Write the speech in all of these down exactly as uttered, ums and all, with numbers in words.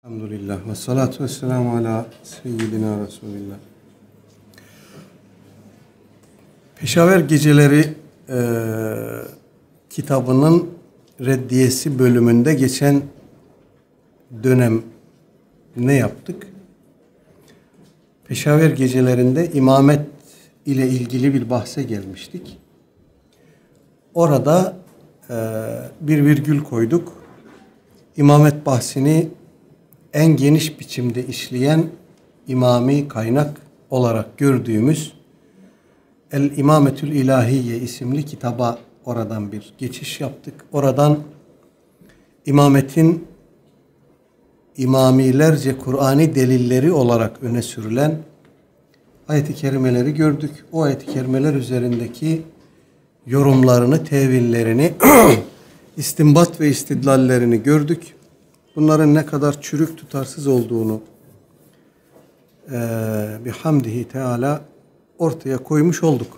Elhamdülillah ve salatu ve selamu ala seyyidina Resulillah. Peşaver Geceleri e, kitabının reddiyesi bölümünde geçen dönem ne yaptık? Peşaver Gecelerinde imamet ile ilgili bir bahse gelmiştik. Orada e, bir virgül koyduk. İmamet bahsini en geniş biçimde işleyen imami kaynak olarak gördüğümüz El İmametül İlahiye isimli kitaba oradan bir geçiş yaptık. Oradan imametin imamilerce Kur'ani delilleri olarak öne sürülen ayet-i kerimeleri gördük. O ayet-i kerimeler üzerindeki yorumlarını, tevillerini, istinbat ve istidlallerini gördük. Bunların ne kadar çürük, tutarsız olduğunu e, bihamdihi Teala ortaya koymuş olduk.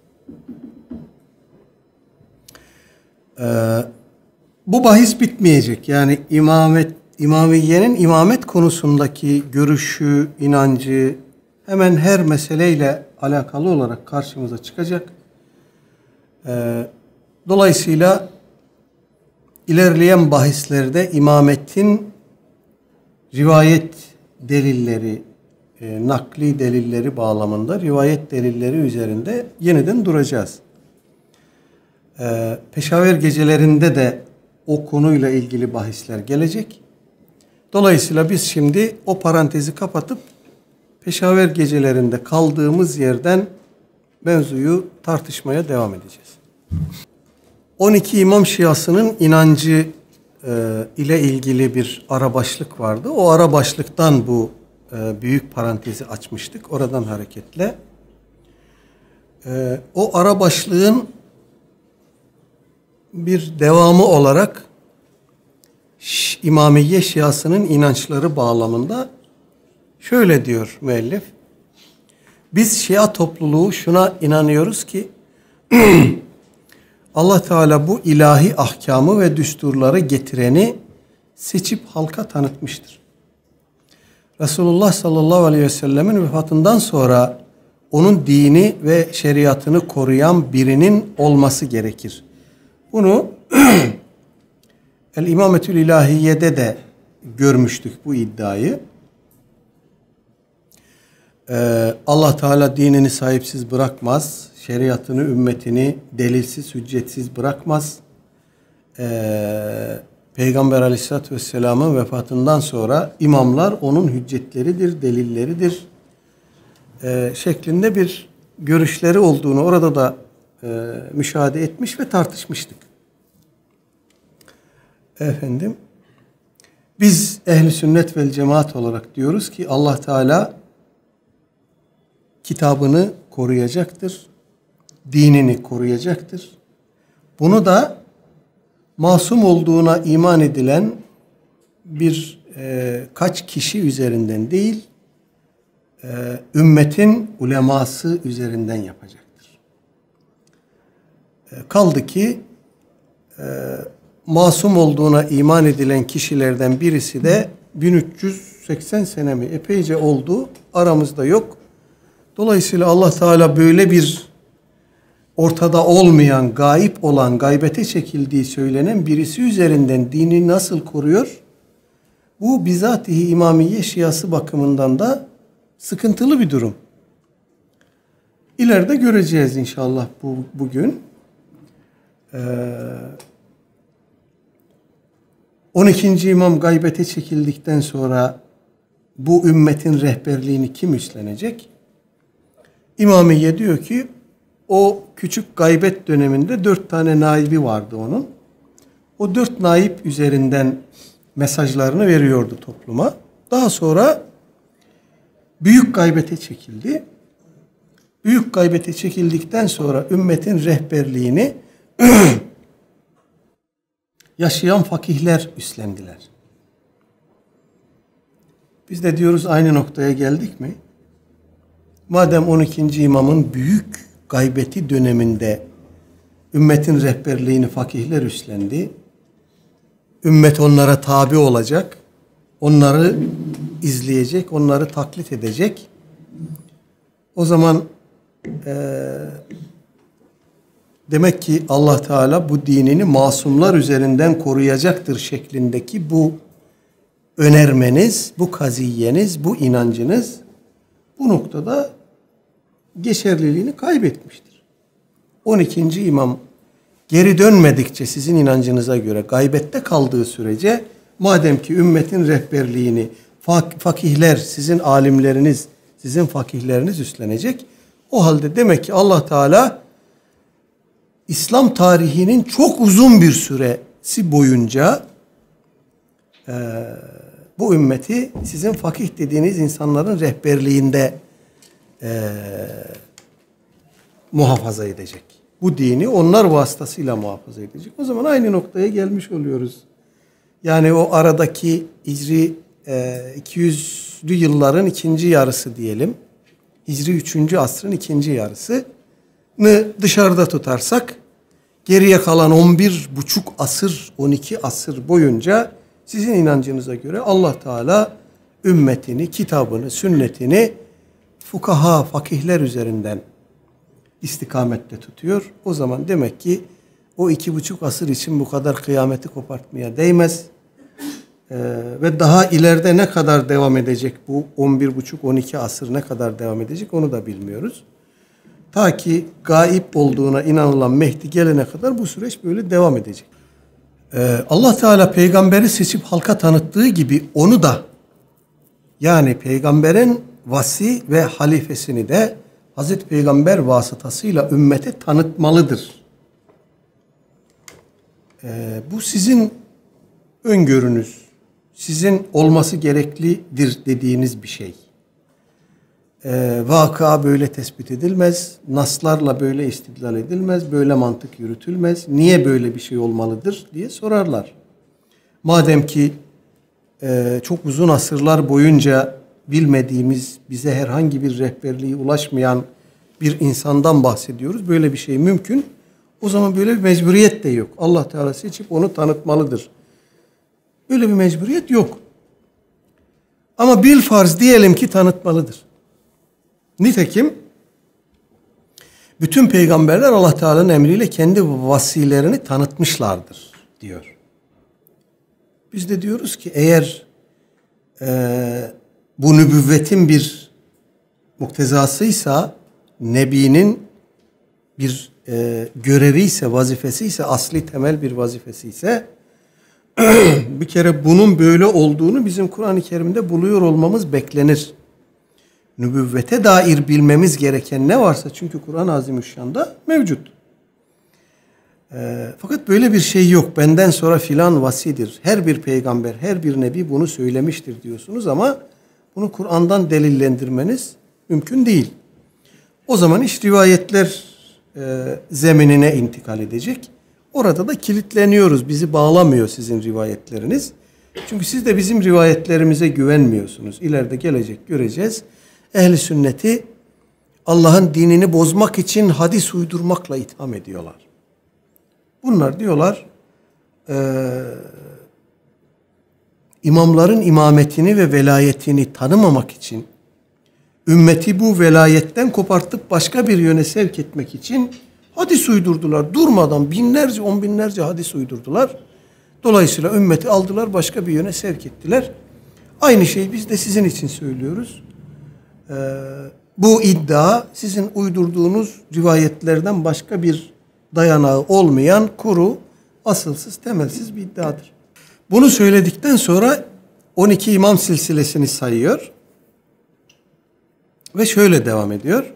E, bu bahis bitmeyecek. Yani imamet, imamiyenin imamet konusundaki görüşü, inancı hemen her meseleyle alakalı olarak karşımıza çıkacak. E, dolayısıyla İlerleyen bahislerde imametin rivayet delilleri, e, nakli delilleri bağlamında rivayet delilleri üzerinde yeniden duracağız. E, Peşaver Gecelerinde de o konuyla ilgili bahisler gelecek. Dolayısıyla biz şimdi o parantezi kapatıp Peşaver Gecelerinde kaldığımız yerden mevzuyu tartışmaya devam edeceğiz. on iki İmam Şiasının inancı e, ile ilgili bir ara başlık vardı. O ara başlıktan bu e, büyük parantezi açmıştık. Oradan hareketle. E, o ara başlığın bir devamı olarak Ş İmamiye Şiasının inançları bağlamında şöyle diyor müellif. Biz Şia topluluğu şuna inanıyoruz ki Allah Teala bu ilahi ahkamı ve düsturları getireni seçip halka tanıtmıştır. Resulullah sallallahu aleyhi ve sellemin vefatından sonra onun dini ve şeriatını koruyan birinin olması gerekir. Bunu El İmametül İlahiye'de de görmüştük bu iddiayı. Ee, Allah Teala dinini sahipsiz bırakmaz. Şeriatını, ümmetini delilsiz, hüccetsiz bırakmaz. Ee, Peygamber Aleyhisselatü Vesselam'ın vefatından sonra imamlar onun hüccetleridir, delilleridir ee, şeklinde bir görüşleri olduğunu orada da e, müşahede etmiş ve tartışmıştık. Efendim, biz ehl-i sünnet vel cemaat olarak diyoruz ki Allah Teala kitabını koruyacaktır. Dinini koruyacaktır. Bunu da masum olduğuna iman edilen bir e, kaç kişi üzerinden değil, e, ümmetin uleması üzerinden yapacaktır. E, kaldı ki e, masum olduğuna iman edilen kişilerden birisi de bin üç yüz seksen sene mi epeyce oldu, aramızda yok. Dolayısıyla Allah Teala böyle bir ortada olmayan, gayip olan, gaybete çekildiği söylenen birisi üzerinden dini nasıl koruyor? Bu bizatihi İmamiye Şiası bakımından da sıkıntılı bir durum. İleride göreceğiz inşallah bu, bugün. Ee, on ikinci imam gaybete çekildikten sonra bu ümmetin rehberliğini kim üstlenecek? İmamiye diyor ki o küçük gaybet döneminde dört tane naibi vardı onun. O dört naib üzerinden mesajlarını veriyordu topluma. Daha sonra büyük gaybete çekildi. Büyük gaybete çekildikten sonra ümmetin rehberliğini yaşayan fakihler üstlendiler. Biz de diyoruz aynı noktaya geldik mi? Madem on ikinci imamın büyük gaybeti döneminde ümmetin rehberliğini fakihler üstlendi, ümmet onlara tabi olacak, onları izleyecek, onları taklit edecek. O zaman e, demek ki Allah Teala bu dinini masumlar üzerinden koruyacaktır şeklindeki bu önermeniz, bu kaziyeniz, bu inancınız bu noktada geçerliliğini kaybetmiştir. on ikinci imam geri dönmedikçe sizin inancınıza göre gaybette kaldığı sürece madem ki ümmetin rehberliğini fak fakihler, sizin alimleriniz, sizin fakihleriniz üstlenecek, o halde demek ki Allah Teala İslam tarihinin çok uzun bir süresi boyunca e, bu ümmeti sizin fakih dediğiniz insanların rehberliğinde e, muhafaza edecek. Bu dini onlar vasıtasıyla muhafaza edecek. O zaman aynı noktaya gelmiş oluyoruz. Yani o aradaki Hicri e, iki yüzlü yılların ikinci yarısı diyelim. Hicri üçüncü asrın ikinci yarısını dışarıda tutarsak geriye kalan on bir buçuk asır, on iki asır boyunca sizin inancınıza göre Allah Teala ümmetini, kitabını, sünnetini fukaha, fakihler üzerinden istikamette tutuyor. O zaman demek ki o iki buçuk asır için bu kadar kıyameti kopartmaya değmez. Ee, ve daha ileride ne kadar devam edecek bu on bir buçuk on iki asır ne kadar devam edecek onu da bilmiyoruz. Ta ki gaib olduğuna inanılan Mehdi gelene kadar bu süreç böyle devam edecek. Ee, Allah Teala peygamberi seçip halka tanıttığı gibi onu da, yani peygamberin vasi ve halifesini de Hazreti Peygamber vasıtasıyla ümmete tanıtmalıdır. Ee, bu sizin öngörünüz, sizin olması gereklidir dediğiniz bir şey. Ee, vaka böyle tespit edilmez, naslarla böyle istidlal edilmez, böyle mantık yürütülmez. Niye böyle bir şey olmalıdır diye sorarlar. Madem ki e, çok uzun asırlar boyunca bilmediğimiz, bize herhangi bir rehberliği ulaşmayan bir insandan bahsediyoruz. Böyle bir şey mümkün. O zaman böyle bir mecburiyet de yok. Allah Teala seçip onu tanıtmalıdır. Böyle bir mecburiyet yok. Ama bilfarz diyelim ki tanıtmalıdır. Nitekim bütün peygamberler Allah Teala'nın emriyle kendi vasilerini tanıtmışlardır diyor. Biz de diyoruz ki eğer e, bu nübüvvetin bir muktezasıysa, nebinin bir e, görevi ise, vazifesi ise, asli temel bir vazifesi ise bir kere bunun böyle olduğunu bizim Kur'an-ı Kerim'de buluyor olmamız beklenir. Nübüvvete dair bilmemiz gereken ne varsa çünkü Kur'an-ı Azimüşşan'da mevcut. E, fakat böyle bir şey yok. Benden sonra filan vasidir. Her bir peygamber, her bir nebi bunu söylemiştir diyorsunuz ama bunu Kur'an'dan delillendirmeniz mümkün değil. O zaman iş rivayetler e, zeminine intikal edecek. Orada da kilitleniyoruz. Bizi bağlamıyor sizin rivayetleriniz. Çünkü siz de bizim rivayetlerimize güvenmiyorsunuz. İleride gelecek göreceğiz. Ehl-i sünneti Allah'ın dinini bozmak için hadis uydurmakla itham ediyorlar. Bunlar diyorlar e, imamların imametini ve velayetini tanımamak için, ümmeti bu velayetten kopartıp başka bir yöne sevk etmek için hadis uydurdular. Durmadan binlerce, on binlerce hadis uydurdular. Dolayısıyla ümmeti aldılar, başka bir yöne sevk ettiler. Aynı şeyi biz de sizin için söylüyoruz. Ee, bu iddia sizin uydurduğunuz rivayetlerden başka bir dayanağı olmayan kuru, asılsız, temelsiz bir iddiadır. Bunu söyledikten sonra on iki imam silsilesini sayıyor. Ve şöyle devam ediyor.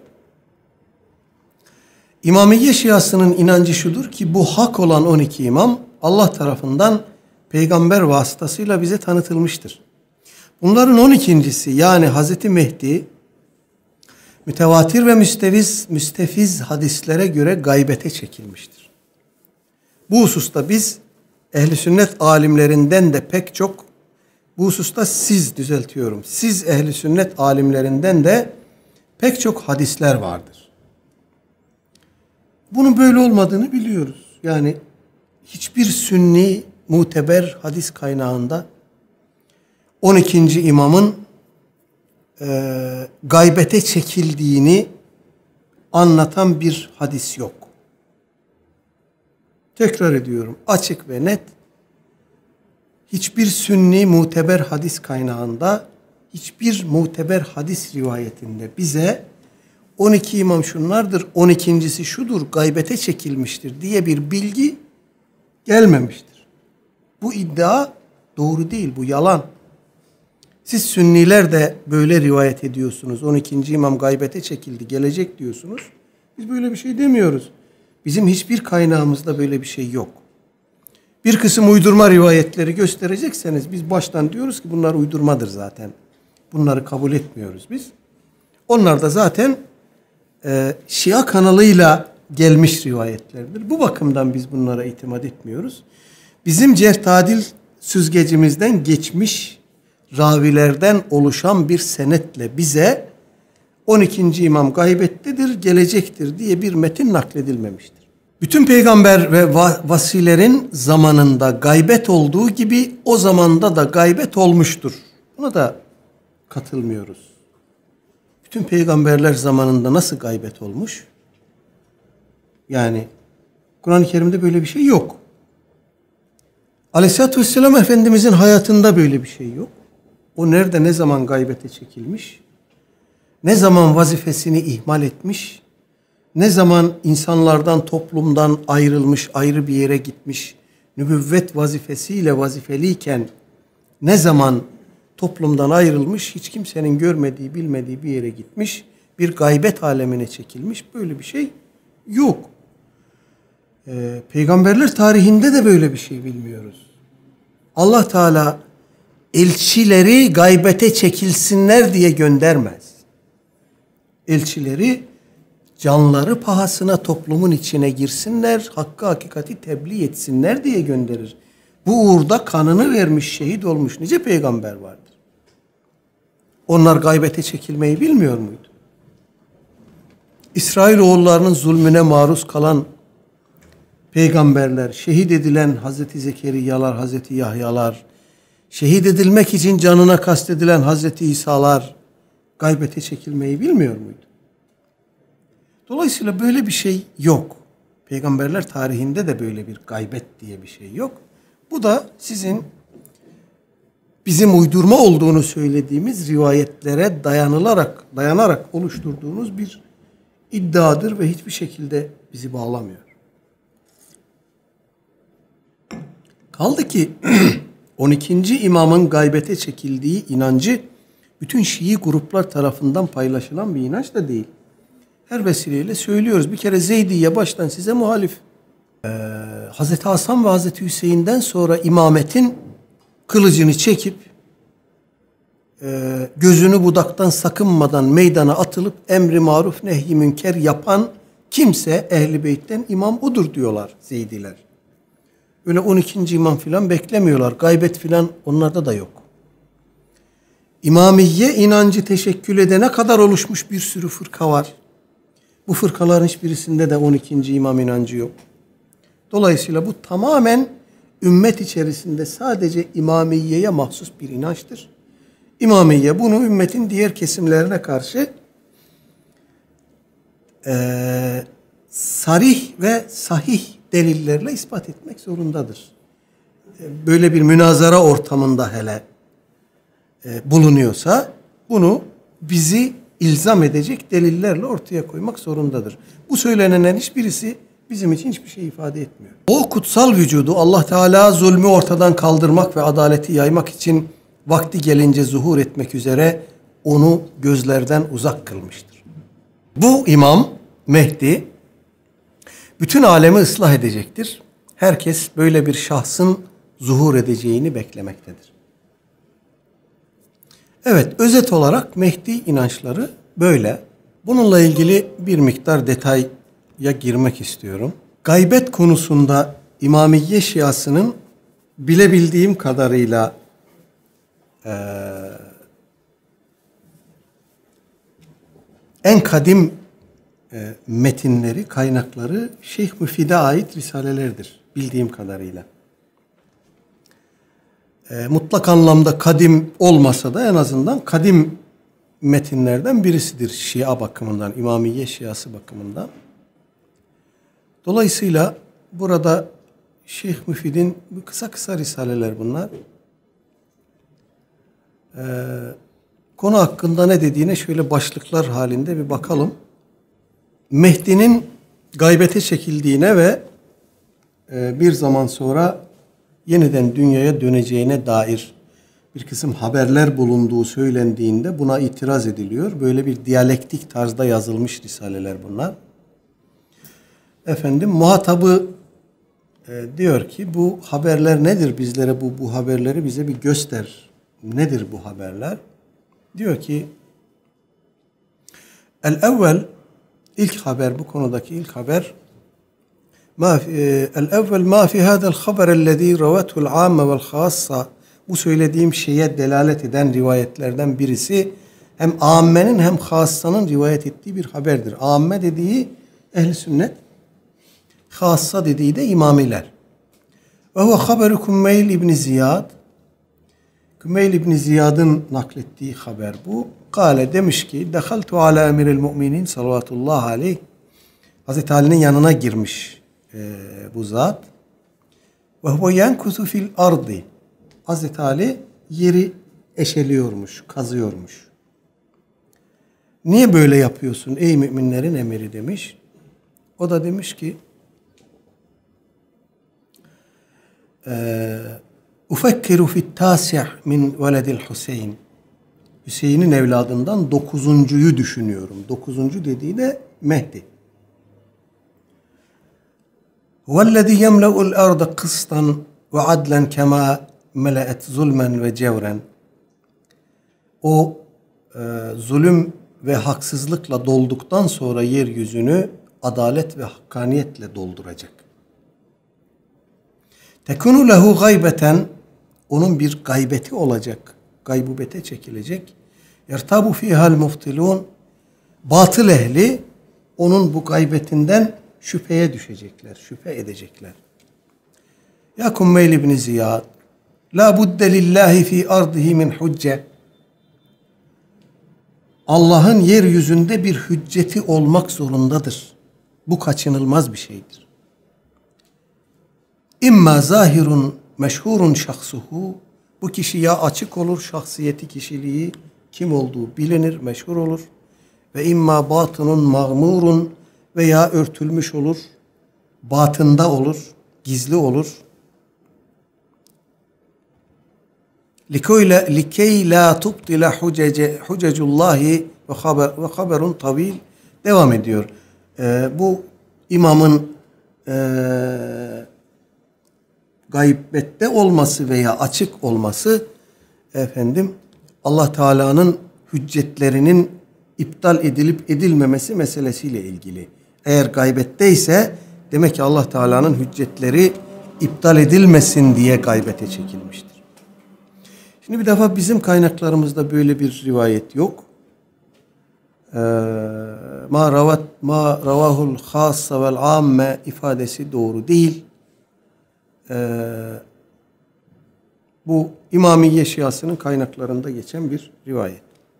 İmamiye Şiasının inancı şudur ki bu hak olan on iki imam Allah tarafından peygamber vasıtasıyla bize tanıtılmıştır. Bunların on ikincisi yani Hazreti Mehdi mütevatir ve müsteviz, müstefiz hadislere göre gaybete çekilmiştir. Bu hususta biz ehl-i sünnet alimlerinden de pek çok, bu hususta siz düzeltiyorum, siz ehl-i sünnet alimlerinden de pek çok hadisler vardır. Bunun böyle olmadığını biliyoruz. Yani hiçbir sünni muteber hadis kaynağında on ikinci imamın e, gaybete çekildiğini anlatan bir hadis yok. Tekrar ediyorum, açık ve net, hiçbir sünni muteber hadis kaynağında, hiçbir muteber hadis rivayetinde bize on iki imam şunlardır, on ikincisi şudur, gaybete çekilmiştir diye bir bilgi gelmemiştir. Bu iddia doğru değil, bu yalan. Siz sünniler de böyle rivayet ediyorsunuz. on ikinci imam gaybete çekildi, gelecek diyorsunuz. Biz böyle bir şey demiyoruz. Bizim hiçbir kaynağımızda böyle bir şey yok. Bir kısım uydurma rivayetleri gösterecekseniz biz baştan diyoruz ki bunlar uydurmadır zaten. Bunları kabul etmiyoruz biz. Onlar da zaten e, Şia kanalıyla gelmiş rivayetlerdir. Bu bakımdan biz bunlara itimat etmiyoruz. Bizim cerh tadil süzgecimizden geçmiş ravilerden oluşan bir senetle bize on ikinci imam gaybettedir, gelecektir diye bir metin nakledilmemiştir. Bütün peygamber ve vasilerin zamanında gaybet olduğu gibi o zamanda da gaybet olmuştur. Buna da katılmıyoruz. Bütün peygamberler zamanında nasıl gaybet olmuş? Yani Kur'an-ı Kerim'de böyle bir şey yok. Aleyhisselatü Vesselam Efendimizin hayatında böyle bir şey yok. O nerede, ne zaman gaybete çekilmiş? Ne zaman vazifesini ihmal etmiş? Ne zaman insanlardan, toplumdan ayrılmış, ayrı bir yere gitmiş? Nübüvvet vazifesiyle vazifeliyken ne zaman toplumdan ayrılmış? Hiç kimsenin görmediği, bilmediği bir yere gitmiş. Bir gaybet alemine çekilmiş. Böyle bir şey yok. Ee, peygamberler tarihinde de böyle bir şey bilmiyoruz. Allah Teala elçileri gaybete çekilsinler diye göndermez. Elçileri canları pahasına toplumun içine girsinler, hakkı hakikati tebliğ etsinler diye gönderir. Bu uğurda kanını vermiş, şehit olmuş nice peygamber vardır. Onlar gaybete çekilmeyi bilmiyor muydu? İsrailoğullarının zulmüne maruz kalan peygamberler, şehit edilen Hazreti Zekeriyalar, Hazreti Yahyalar, şehit edilmek için canına kastedilen Hazreti İsa'lar gaybete çekilmeyi bilmiyor muydu? Dolayısıyla böyle bir şey yok. Peygamberler tarihinde de böyle bir gaybet diye bir şey yok. Bu da sizin bizim uydurma olduğunu söylediğimiz rivayetlere dayanılarak, dayanarak oluşturduğunuz bir iddiadır ve hiçbir şekilde bizi bağlamıyor. Kaldı ki on ikinci imamın gaybete çekildiği inancı bütün Şii gruplar tarafından paylaşılan bir inanç da değil. Her vesileyle söylüyoruz. Bir kere Zeydiye baştan size muhalif. Ee, Hazreti Hasan ve Hazreti Hüseyin'den sonra imametin kılıcını çekip e, gözünü budaktan sakınmadan meydana atılıp emri maruf nehy-i münker yapan kimse Ehl-i Beyt'ten imam odur diyorlar Zeydiler. Öyle on ikinci imam filan beklemiyorlar. Gaybet filan onlarda da yok. İmamiye inancı teşekkül edene kadar oluşmuş bir sürü fırka var. Bu fırkaların hiçbirisinde de on ikinci imam inancı yok. Dolayısıyla bu tamamen ümmet içerisinde sadece İmamiyye'ye mahsus bir inançtır. İmamiyye bunu ümmetin diğer kesimlerine karşı e, sarih ve sahih delillerle ispat etmek zorundadır. Böyle bir münazara ortamında hele e, bulunuyorsa bunu bizi ilzam edecek delillerle ortaya koymak zorundadır. Bu söylenenlerin hiçbirisi bizim için hiçbir şey ifade etmiyor. O kutsal vücudu Allah Teala zulmü ortadan kaldırmak ve adaleti yaymak için vakti gelince zuhur etmek üzere onu gözlerden uzak kılmıştır. Bu imam Mehdi bütün alemi ıslah edecektir. Herkes böyle bir şahsın zuhur edeceğini beklemektedir. Evet, özet olarak Mehdi inançları böyle. Bununla ilgili bir miktar detaya girmek istiyorum. Gaybet konusunda İmamiyye Şiasının bilebildiğim kadarıyla e, en kadim e, metinleri, kaynakları Şeyh Müfid'e ait risalelerdir bildiğim kadarıyla. e, mutlak anlamda kadim olmasa da en azından kadim metinlerden birisidir Şia bakımından, İmamiye Şiası bakımından. Dolayısıyla burada Şeyh Müfid'in kısa kısa risaleler bunlar. Ee, konu hakkında ne dediğine şöyle başlıklar halinde bir bakalım. Mehdi'nin gaybete çekildiğine ve e, bir zaman sonra yeniden dünyaya döneceğine dair bir kısım haberler bulunduğu söylendiğinde buna itiraz ediliyor. Böyle bir diyalektik tarzda yazılmış risaleler bunlar. Efendim muhatabı e, diyor ki bu haberler nedir bizlere, bu bu haberleri bize bir göster. Nedir bu haberler? Diyor ki el-evvel, ilk haber, bu konudaki ilk haber el-evvel ma fi hada'l haber ellezî ravethu'l âmme ve'l hâssa, bu söylediğim şeye delalet eden rivayetlerden birisi hem âmmenin hem hâssanın rivayet ettiği bir haberdir. Âmme dediği ehl-i sünnet, hâssa dediği de imamiler. Ve huve haberu Kummeyl İbni Ziyad, Kummeyl İbni Ziyad'ın naklettiği haber bu. Kale demiş ki dehaltu ala emiril müminin sallallahu aleyh, Hazreti Ali'nin yanına girmiş e, bu zat. Ve huve yenkusu fil ardı, Hazreti Ali yeri eşeliyormuş, kazıyormuş. Niye böyle yapıyorsun ey müminlerin emiri demiş. O da demiş ki ufekkiru fit tasi' min veledil Hüseyin, Hüseyin'in evladından dokuzuncuyu düşünüyorum. Dokuzuncu dediği de Mehdi. Vellezî yemle'ul arda kıstan ve adlen kema mele'et zulmen ve cevren. O e, zulüm ve haksızlıkla dolduktan sonra yeryüzünü adalet ve hakkaniyetle dolduracak. Tekunu lehu gaybeten, onun bir gaybeti olacak. Gaybubete çekilecek. Yertabu fihal muftilun, batıl ehli onun bu gaybetinden şüpheye düşecekler, şüphe edecekler. Ya Kummeyl İbni Ziyad, la budde lillahi fi ardihi min hücce. Allah'ın yeryüzünde bir hücceti olmak zorundadır. Bu kaçınılmaz bir şeydir. İmma zahirun meşhurun şahsuhu, bu kişi ya açık olur, şahsiyeti, kişiliği, kim olduğu bilinir, meşhur olur. Ve imma batınun mağmurun, veya örtülmüş olur, batında olur, gizli olur. Likey la tubtila hucecullahi ve haberun tavil, devam ediyor. Ee, bu imamın e, gaybette olması veya açık olması efendim Allah Teala'nın hüccetlerinin iptal edilip edilmemesi meselesiyle ilgili. Eğer gaybetteyse demek ki Allah Teala'nın hüccetleri iptal edilmesin diye gaybete çekilmiştir. Şimdi bir defa bizim kaynaklarımızda böyle bir rivayet yok. Ee, ma ravat ma ravahul hassa vel amme ifadesi doğru değil. Ee, bu İmamiye Şiasının kaynaklarında geçen bir rivayet.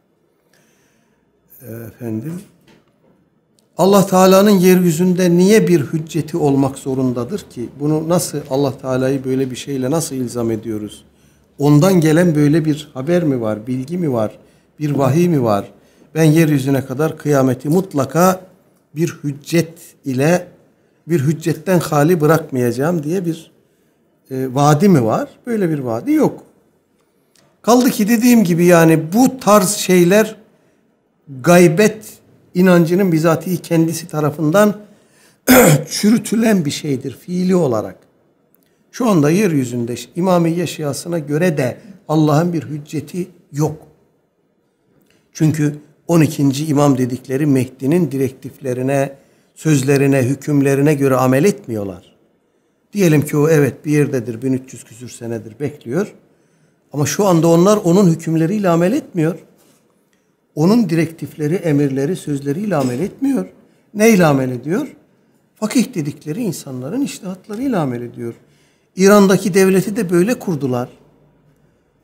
Efendim, Allah Teala'nın yeryüzünde niye bir hücceti olmak zorundadır ki? Bunu nasıl, Allah Teala'yı böyle bir şeyle nasıl ilzam ediyoruz? Ondan gelen böyle bir haber mi var, bilgi mi var, bir vahiy mi var? Ben yeryüzüne kadar kıyameti mutlaka bir hüccet ile, bir hüccetten hali bırakmayacağım diye bir e, vaadi mi var? Böyle bir vaadi yok. Kaldı ki dediğim gibi yani bu tarz şeyler gaybet inancının bizatihi kendisi tarafından çürütülen bir şeydir fiili olarak. Şu anda yeryüzünde İmamiye Şiasına göre de Allah'ın bir hücceti yok. Çünkü on ikinci imam dedikleri Mehdi'nin direktiflerine, sözlerine, hükümlerine göre amel etmiyorlar. Diyelim ki o evet bir yerdedir, bin üç yüz küsür senedir bekliyor. Ama şu anda onlar onun hükümleriyle amel etmiyor. Onun direktifleri, emirleri, sözleriyle amel etmiyor. Neyle amel ediyor? Fakih dedikleri insanların içtihatlarıyla amel ediyor. İran'daki devleti de böyle kurdular.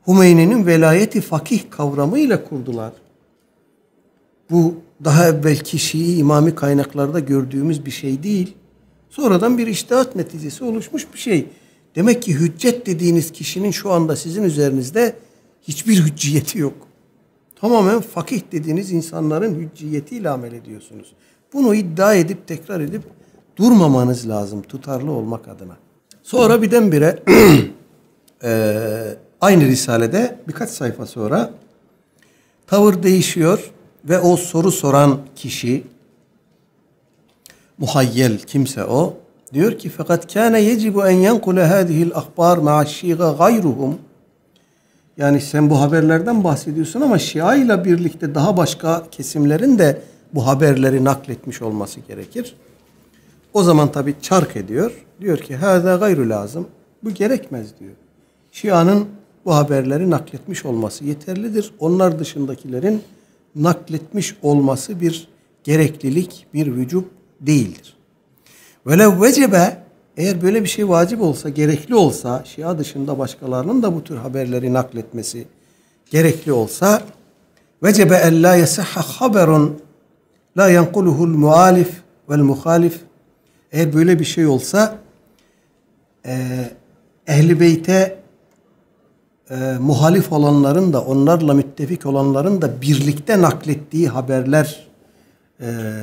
Hümeyni'nin velayeti fakih kavramıyla kurdular. Bu daha evvelki Şii imami kaynaklarda gördüğümüz bir şey değil. Sonradan bir içtihat neticesi oluşmuş bir şey. Demek ki hüccet dediğiniz kişinin şu anda sizin üzerinizde hiçbir hücciyeti yok. Tamamen fakih dediğiniz insanların hücciyetiyle amel ediyorsunuz. Bunu iddia edip tekrar edip durmamanız lazım tutarlı olmak adına. Sonra birdenbire e, aynı risalede birkaç sayfa sonra tavır değişiyor ve o soru soran kişi, muhayyel kimse o, diyor ki fakat kâne yecibu en yenkule hâzihil ahbâr ma'aşşîga gayruhum. Yani sen bu haberlerden bahsediyorsun ama Şia ile birlikte daha başka kesimlerin de bu haberleri nakletmiş olması gerekir. O zaman tabi çark ediyor. Diyor ki hâzâ gayru lazım. Bu gerekmez diyor. Şia'nın bu haberleri nakletmiş olması yeterlidir. Onlar dışındakilerin nakletmiş olması bir gereklilik, bir vücub değildir. Velev vecebe, eğer böyle bir şey vacip olsa, gerekli olsa, Şia dışında başkalarının da bu tür haberleri nakletmesi gerekli olsa, vecebe en la yasihha haberun la yankuluhu'l muhalif vel muhalif. Eğer böyle bir şey olsa, e, Ehl-i Beyt'e e, muhalif olanların da, onlarla müttefik olanların da birlikte naklettiği haberler e,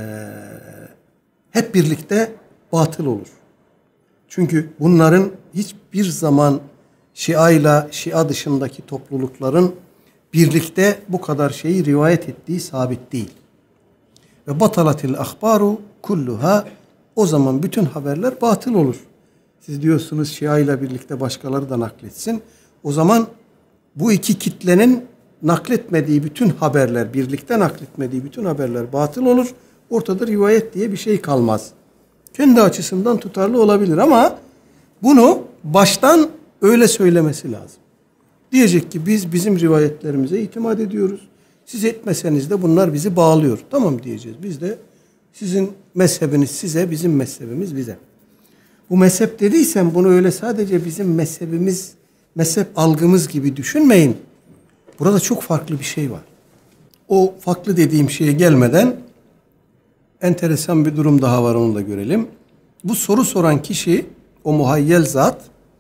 hep birlikte batıl olur. Çünkü bunların hiçbir zaman Şia ile Şia dışındaki toplulukların birlikte bu kadar şeyi rivayet ettiği sabit değil. Ve batalatil ahbaru kulluha, o zaman bütün haberler batıl olur. Siz diyorsunuz Şia ile birlikte başkaları da nakletsin. O zaman bu iki kitlenin nakletmediği bütün haberler, birlikte nakletmediği bütün haberler batıl olur. Ortada rivayet diye bir şey kalmaz. Kendi açısından tutarlı olabilir ama bunu baştan öyle söylemesi lazım. Diyecek ki biz bizim rivayetlerimize itimat ediyoruz. Siz etmeseniz de bunlar bizi bağlıyor. Tamam diyeceğiz. Biz de sizin mezhebiniz size, bizim mezhebimiz bize. Bu mezhep dediysem bunu öyle sadece bizim mezhebimiz, mezhep algımız gibi düşünmeyin. Burada çok farklı bir şey var. O farklı dediğim şeye gelmeden enteresan bir durum daha var, onu da görelim. Bu soru soran kişi, o muhayyel zat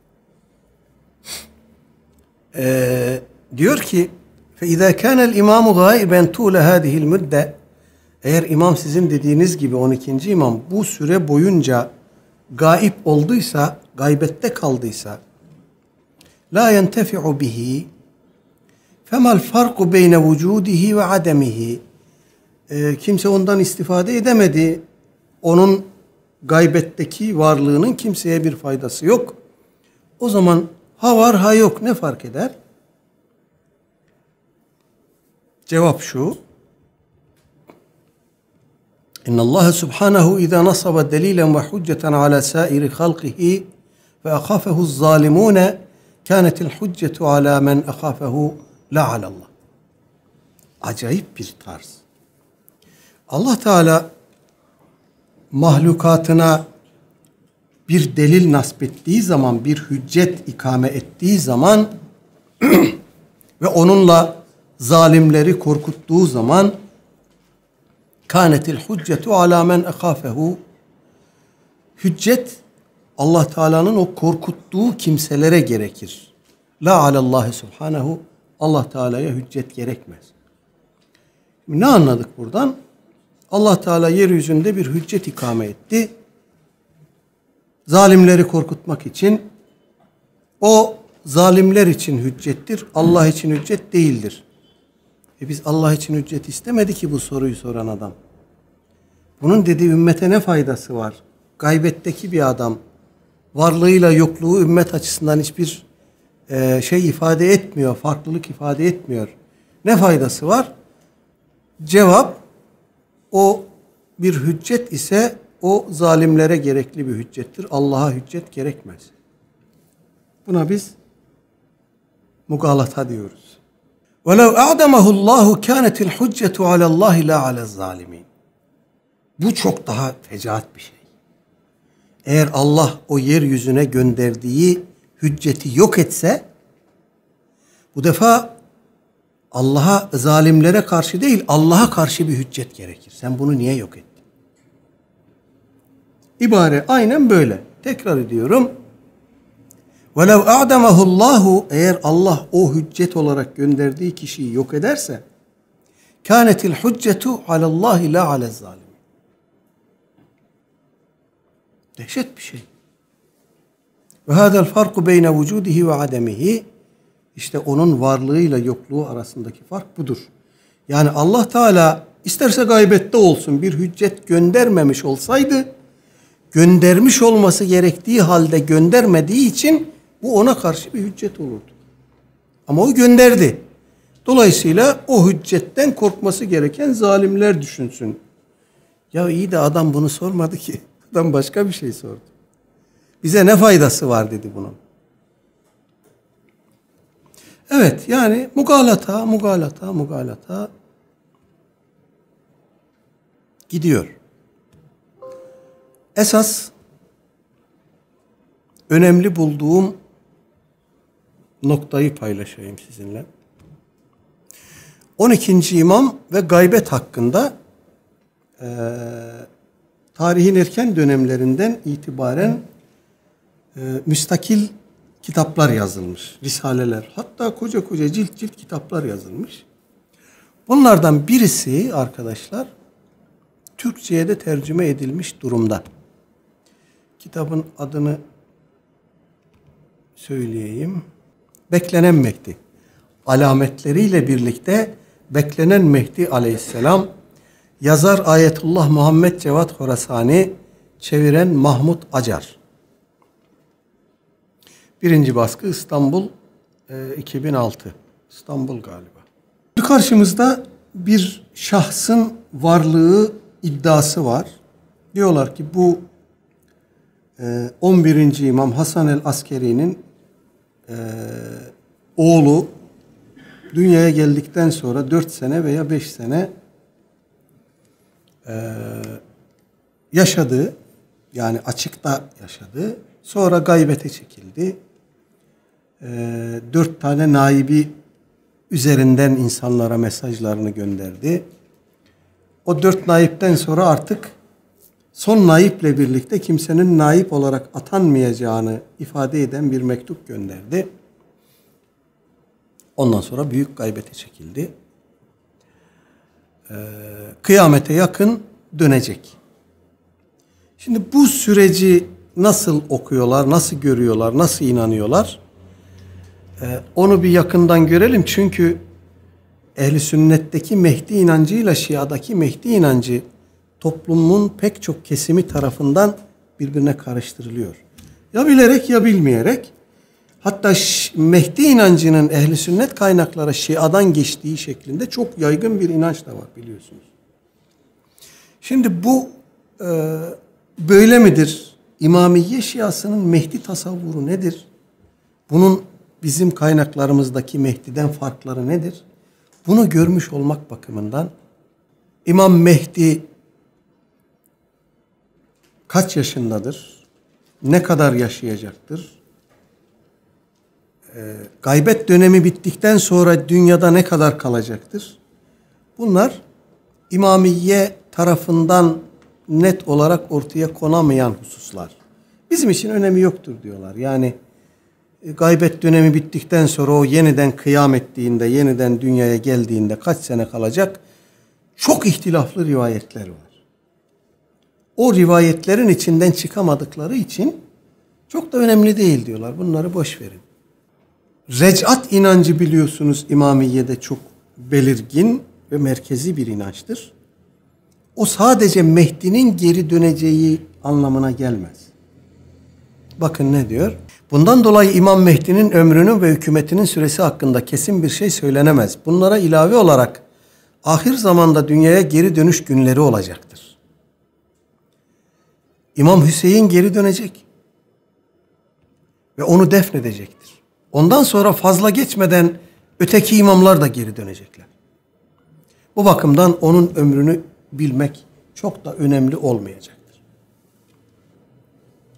e, diyor ki فَاِذَا كَانَ الْاِمَامُ غَائِبًا طُولَ هَذِهِ الْمُدَّةِ. Eğer imam sizin dediğiniz gibi on ikinci imam bu süre boyunca gaib olduysa, gaybette kaldıysa la yentefi'u bihi femal farku beyne vücudihi ve ademihi. Kimse ondan istifade edemedi. Onun gaybetteki varlığının kimseye bir faydası yok. O zaman ha var ha yok, ne fark eder? Cevap şu: İnna Allah subhanahu iza nasaba dalilen ve hucceten ala sairi halqihi ve akhafahu'z zalimun kânetil huccetu ala men akhafahu la alallah. Acayip bir tarz. Allah Teala mahlukatına bir delil nasbettiği zaman, bir hüccet ikame ettiği zaman ve onunla zalimleri korkuttuğu zaman kânetil hüccetu alâ men ekâfehu, hüccet Allah Teala'nın o korkuttuğu kimselere gerekir. La alallahi subhanehu, Allah Teala'ya hüccet gerekmez. Ne anladık buradan? Allah Teala yeryüzünde bir hüccet ikame etti. Zalimleri korkutmak için. O zalimler için hüccettir. Allah için hüccet değildir. E biz Allah için hüccet istemedi ki bu soruyu soran adam. Bunun dediği ümmete ne faydası var? Gaybetteki bir adam. Varlığıyla yokluğu ümmet açısından hiçbir e, şey ifade etmiyor. Farklılık ifade etmiyor. Ne faydası var? Cevap: o bir hüccet ise o zalimlere gerekli bir hüccettir. Allah'a hüccet gerekmez. Buna biz mugalata diyoruz. وَلَوْ اَعْدَمَهُ اللّٰهُ كَانَتِ الْحُجَّةُ عَلَى اللّٰهِ لَا عَلَى الظَّالِمِينَ. Bu çok daha fecaat bir şey. Eğer Allah o yeryüzüne gönderdiği hücceti yok etse, Bu defa Allah'a, zalimlere karşı değil, Allah'a karşı bir hüccet gerekir. Sen bunu niye yok ettin? İbare aynen böyle. Tekrar ediyorum. وَلَوْ اَعْدَمَهُ اللّٰهُ Eğer Allah o hüccet olarak gönderdiği kişiyi yok ederse كَانَتِ الْحُجَّةُ عَلَى اللّٰهِ لَا عَلَى الظَّالِمِ Dehşet bir şey. وَهَذَا الْفَرْقُ بَيْنَ وُجُودِهِ وَعَدَمِهِ İşte onun varlığıyla yokluğu arasındaki fark budur. Yani Allah Teala isterse gaybette olsun bir hüccet göndermemiş olsaydı, göndermiş olması gerektiği halde göndermediği için bu ona karşı bir hüccet olurdu. Ama o gönderdi. Dolayısıyla o hüccetten korkması gereken zalimler düşünsün. Ya iyi de adam bunu sormadı ki. Adam başka bir şey sordu. Bize ne faydası var dedi bunun. Evet, yani mugalata, mugalata, mugalata gidiyor. Esas önemli bulduğum noktayı paylaşayım sizinle. on ikinci imam ve gaybet hakkında e, tarihin erken dönemlerinden itibaren e, müstakil kitaplar yazılmış, risaleler, hatta koca koca cilt cilt kitaplar yazılmış. Bunlardan birisi arkadaşlar Türkçe'ye de tercüme edilmiş durumda. Kitabın adını söyleyeyim. Beklenen Mehdi. Alametleriyle birlikte beklenen Mehdi aleyhisselam, yazar Ayetullah Muhammed Cevat Horasani, çeviren Mahmut Acar. Birinci baskı İstanbul e, iki bin altı. İstanbul galiba. Karşımızda bir şahsın varlığı iddiası var. Diyorlar ki bu e, on birinci İmam Hasan el-Askeri'nin e, oğlu dünyaya geldikten sonra dört sene veya beş sene e, yaşadı. Yani açıkta yaşadı. Sonra gaybete çekildi. E, dört tane naibi üzerinden insanlara mesajlarını gönderdi. O dört naipten sonra artık son naiple birlikte kimsenin naip olarak atanmayacağını ifade eden bir mektup gönderdi. Ondan sonra büyük gaybete çekildi. Ee, kıyamete yakın dönecek. Şimdi bu süreci nasıl okuyorlar, nasıl görüyorlar, nasıl inanıyorlar? Ee, onu bir yakından görelim. Çünkü Ehl-i Sünnet'teki Mehdi inancıyla Şia'daki Mehdi inancı toplumun pek çok kesimi tarafından birbirine karıştırılıyor. Ya bilerek ya bilmeyerek. Hatta Mehdi inancının Ehl-i Sünnet kaynakları Şia'dan geçtiği şeklinde çok yaygın bir inanç da var biliyorsunuz. Şimdi bu e, böyle midir? İmamiye Şiasının Mehdi tasavvuru nedir? Bunun bizim kaynaklarımızdaki Mehdi'den farkları nedir? Bunu görmüş olmak bakımından İmam Mehdi kaç yaşındadır? Ne kadar yaşayacaktır? E, gaybet dönemi bittikten sonra dünyada ne kadar kalacaktır? Bunlar İmamiye tarafından net olarak ortaya konamayan hususlar. Bizim için önemi yoktur diyorlar. Yani e, gaybet dönemi bittikten sonra o yeniden kıyam ettiğinde, yeniden dünyaya geldiğinde kaç sene kalacak? Çok ihtilaflı rivayetler var. O rivayetlerin içinden çıkamadıkları için çok da önemli değil diyorlar. Bunları boş verin. Rec'at inancı biliyorsunuz İmamiye'de çok belirgin ve merkezi bir inançtır. O sadece Mehdi'nin geri döneceği anlamına gelmez. Bakın ne diyor? Bundan dolayı İmam Mehdi'nin ömrünün ve hükümetinin süresi hakkında kesin bir şey söylenemez. Bunlara ilave olarak ahir zamanda dünyaya geri dönüş günleri olacaktır. İmam Hüseyin geri dönecek ve onu defnedecektir. Ondan sonra fazla geçmeden öteki imamlar da geri dönecekler. Bu bakımdan onun ömrünü bilmek çok da önemli olmayacaktır.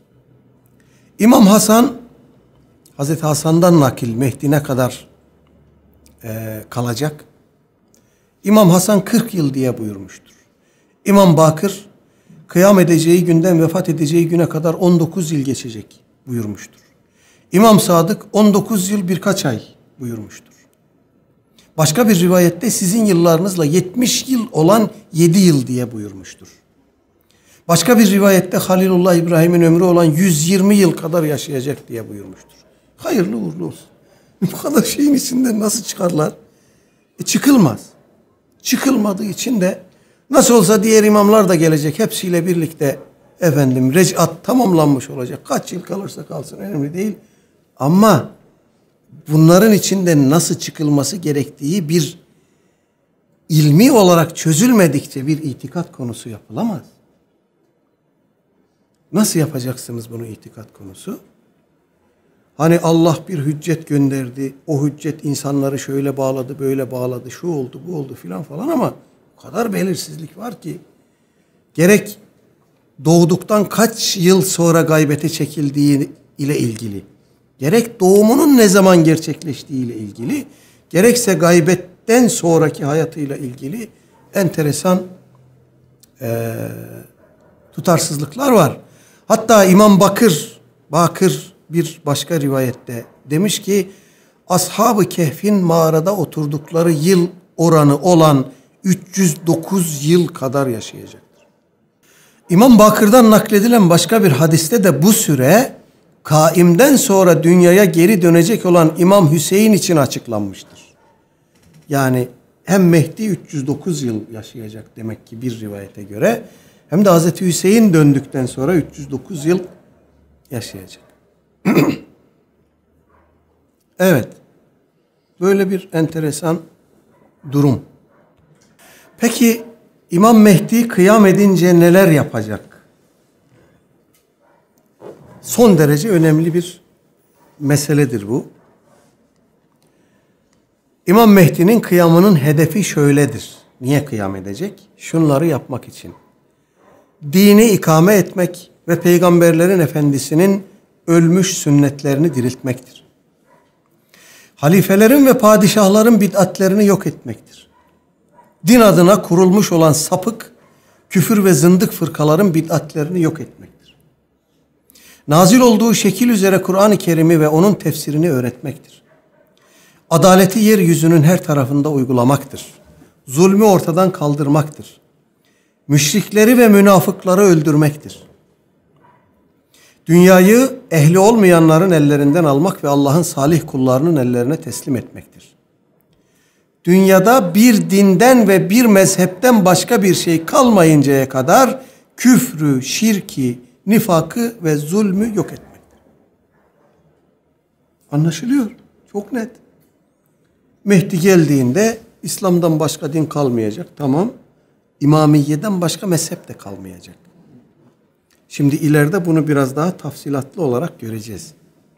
İmam Hasan, Hazreti Hasan'dan nakil Mehdi ne kadar e, kalacak. İmam Hasan kırk yıl diye buyurmuştur. İmam Bakır kıyam edeceği günden vefat edeceği güne kadar on dokuz yıl geçecek buyurmuştur. İmam Sadık on dokuz yıl birkaç ay buyurmuştur. Başka bir rivayette sizin yıllarınızla yetmiş yıl olan yedi yıl diye buyurmuştur. Başka bir rivayette Halilullah İbrahim'in ömrü olan yüz yirmi yıl kadar yaşayacak diye buyurmuştur. Hayırlı uğurlu olsun. Bu kadar şeyin içinden nasıl çıkarlar? E çıkılmaz. Çıkılmadığı için de nasıl olsa diğer imamlar da gelecek. Hepsiyle birlikte efendim recat tamamlanmış olacak. Kaç yıl kalırsa kalsın önemli değil. Ama bunların içinden nasıl çıkılması gerektiği bir ilmi olarak çözülmedikçe bir itikat konusu yapılamaz. Nasıl yapacaksınız bunu itikat konusu? Hani Allah bir hüccet gönderdi. O hüccet insanları şöyle bağladı, böyle bağladı, şu oldu, bu oldu filan falan ama o kadar belirsizlik var ki gerek doğduktan kaç yıl sonra gaybete çekildiği ile ilgili, gerek doğumunun ne zaman gerçekleştiği ile ilgili, gerekse gaybetten sonraki hayatıyla ilgili enteresan e, tutarsızlıklar var. Hatta İmam Bakır, Bakır bir başka rivayette demiş ki Ashab-ı Kehf'in mağarada oturdukları yıl oranı olan üç yüz dokuz yıl kadar yaşayacaktır. İmam Bakır'dan nakledilen başka bir hadiste de bu süre Kaim'den sonra dünyaya geri dönecek olan İmam Hüseyin için açıklanmıştır. Yani hem Mehdi üç yüz dokuz yıl yaşayacak demek ki bir rivayete göre hem de Hazreti Hüseyin döndükten sonra üç yüz dokuz yıl yaşayacak. Evet. Böyle bir enteresan durum. Peki İmam Mehdi kıyam edince neler yapacak? Son derece önemli bir meseledir bu. İmam Mehdi'nin kıyamının hedefi şöyledir. Niye kıyam edecek? Şunları yapmak için. Dini ikame etmek ve peygamberlerin efendisinin ölmüş sünnetlerini diriltmektir. Halifelerin ve padişahların bid'atlerini yok etmektir. Din adına kurulmuş olan sapık, küfür ve zındık fırkaların bid'atlerini yok etmektir. Nazil olduğu şekil üzere Kur'an-ı Kerim'i ve onun tefsirini öğretmektir. Adaleti yeryüzünün her tarafında uygulamaktır. Zulmü ortadan kaldırmaktır. Müşrikleri ve münafıkları öldürmektir. Dünyayı ehli olmayanların ellerinden almak ve Allah'ın salih kullarının ellerine teslim etmektir. Dünyada bir dinden ve bir mezhepten başka bir şey kalmayıncaya kadar küfrü, şirki, nifakı ve zulmü yok etmektir. Anlaşılıyor. Çok net. Mehdi geldiğinde İslam'dan başka din kalmayacak. Tamam. İmamiyeden başka mezhep de kalmayacak. Şimdi ileride bunu biraz daha tafsilatlı olarak göreceğiz.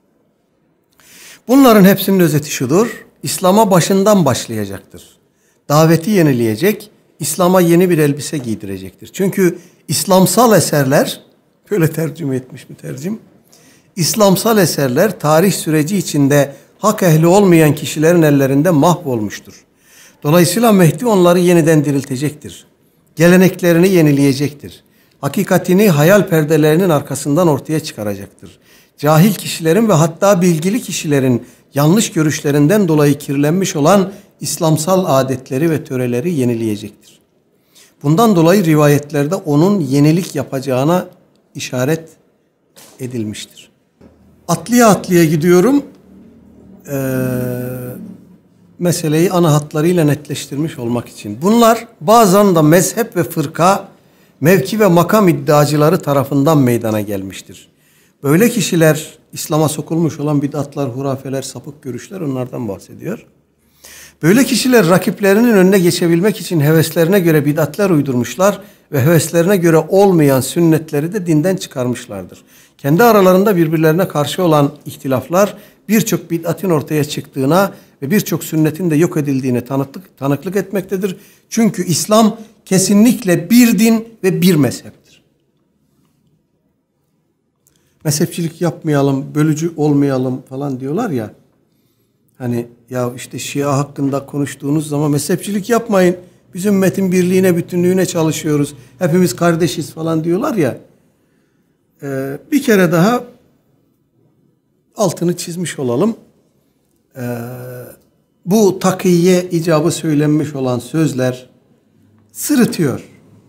Bunların hepsinin özeti şudur. İslam'a başından başlayacaktır. Daveti yenileyecek, İslam'a yeni bir elbise giydirecektir. Çünkü İslamsal eserler, böyle tercüme etmiş mütercim, İslamsal eserler tarih süreci içinde hak ehli olmayan kişilerin ellerinde mahvolmuştur. Dolayısıyla Mehdi onları yeniden diriltecektir. Geleneklerini yenileyecektir. Hakikatini hayal perdelerinin arkasından ortaya çıkaracaktır. Cahil kişilerin ve hatta bilgili kişilerin yanlış görüşlerinden dolayı kirlenmiş olan İslamsal adetleri ve töreleri yenileyecektir. Bundan dolayı rivayetlerde onun yenilik yapacağına işaret edilmiştir. Atlıya atlıya gidiyorum. Ee, meseleyi ana hatlarıyla netleştirmiş olmak için. Bunlar bazen de mezhep ve fırka, mevki ve makam iddiacıları tarafından meydana gelmiştir. Böyle kişiler İslam'a sokulmuş olan bid'atlar, hurafeler, sapık görüşler onlardan bahsediyor. Böyle kişiler rakiplerinin önüne geçebilmek için heveslerine göre bid'atler uydurmuşlar ve heveslerine göre olmayan sünnetleri de dinden çıkarmışlardır. Kendi aralarında birbirlerine karşı olan ihtilaflar birçok bid'atin ortaya çıktığına ve birçok sünnetin de yok edildiğine tanıklık, tanıklık etmektedir. Çünkü İslam kesinlikle bir din ve bir mezheptir. Mezhepçilik yapmayalım, bölücü olmayalım falan diyorlar ya. Hani ya işte Şia hakkında konuştuğunuz zaman mezhepçilik yapmayın. Biz ümmetin birliğine, bütünlüğüne çalışıyoruz. Hepimiz kardeşiz falan diyorlar ya. Ee, bir kere daha altını çizmiş olalım. Ee, bu takiye icabı söylenmiş olan sözler sırıtıyor.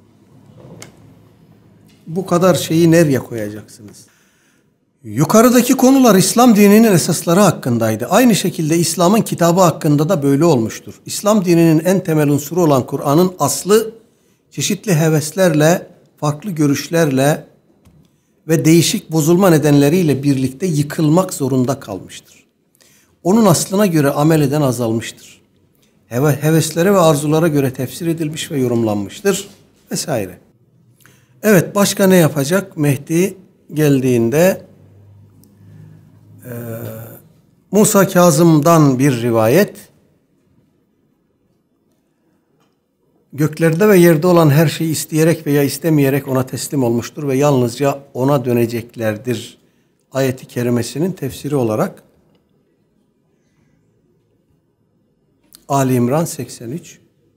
Bu kadar şeyi nereye koyacaksınız? Yukarıdaki konular İslam dininin esasları hakkındaydı. Aynı şekilde İslam'ın kitabı hakkında da böyle olmuştur. İslam dininin en temel unsuru olan Kur'an'ın aslı çeşitli heveslerle, farklı görüşlerle ve değişik bozulma nedenleriyle birlikte yıkılmak zorunda kalmıştır. Onun aslına göre amel eden azalmıştır. Heve, heveslere ve arzulara göre tefsir edilmiş ve yorumlanmıştır vesaire. Evet, başka ne yapacak? Mehdi geldiğinde e, Musa Kazım'dan bir rivayet, göklerde ve yerde olan her şeyi isteyerek veya istemeyerek ona teslim olmuştur ve yalnızca ona döneceklerdir ayeti kerimesinin tefsiri olarak Ali İmran seksen üç.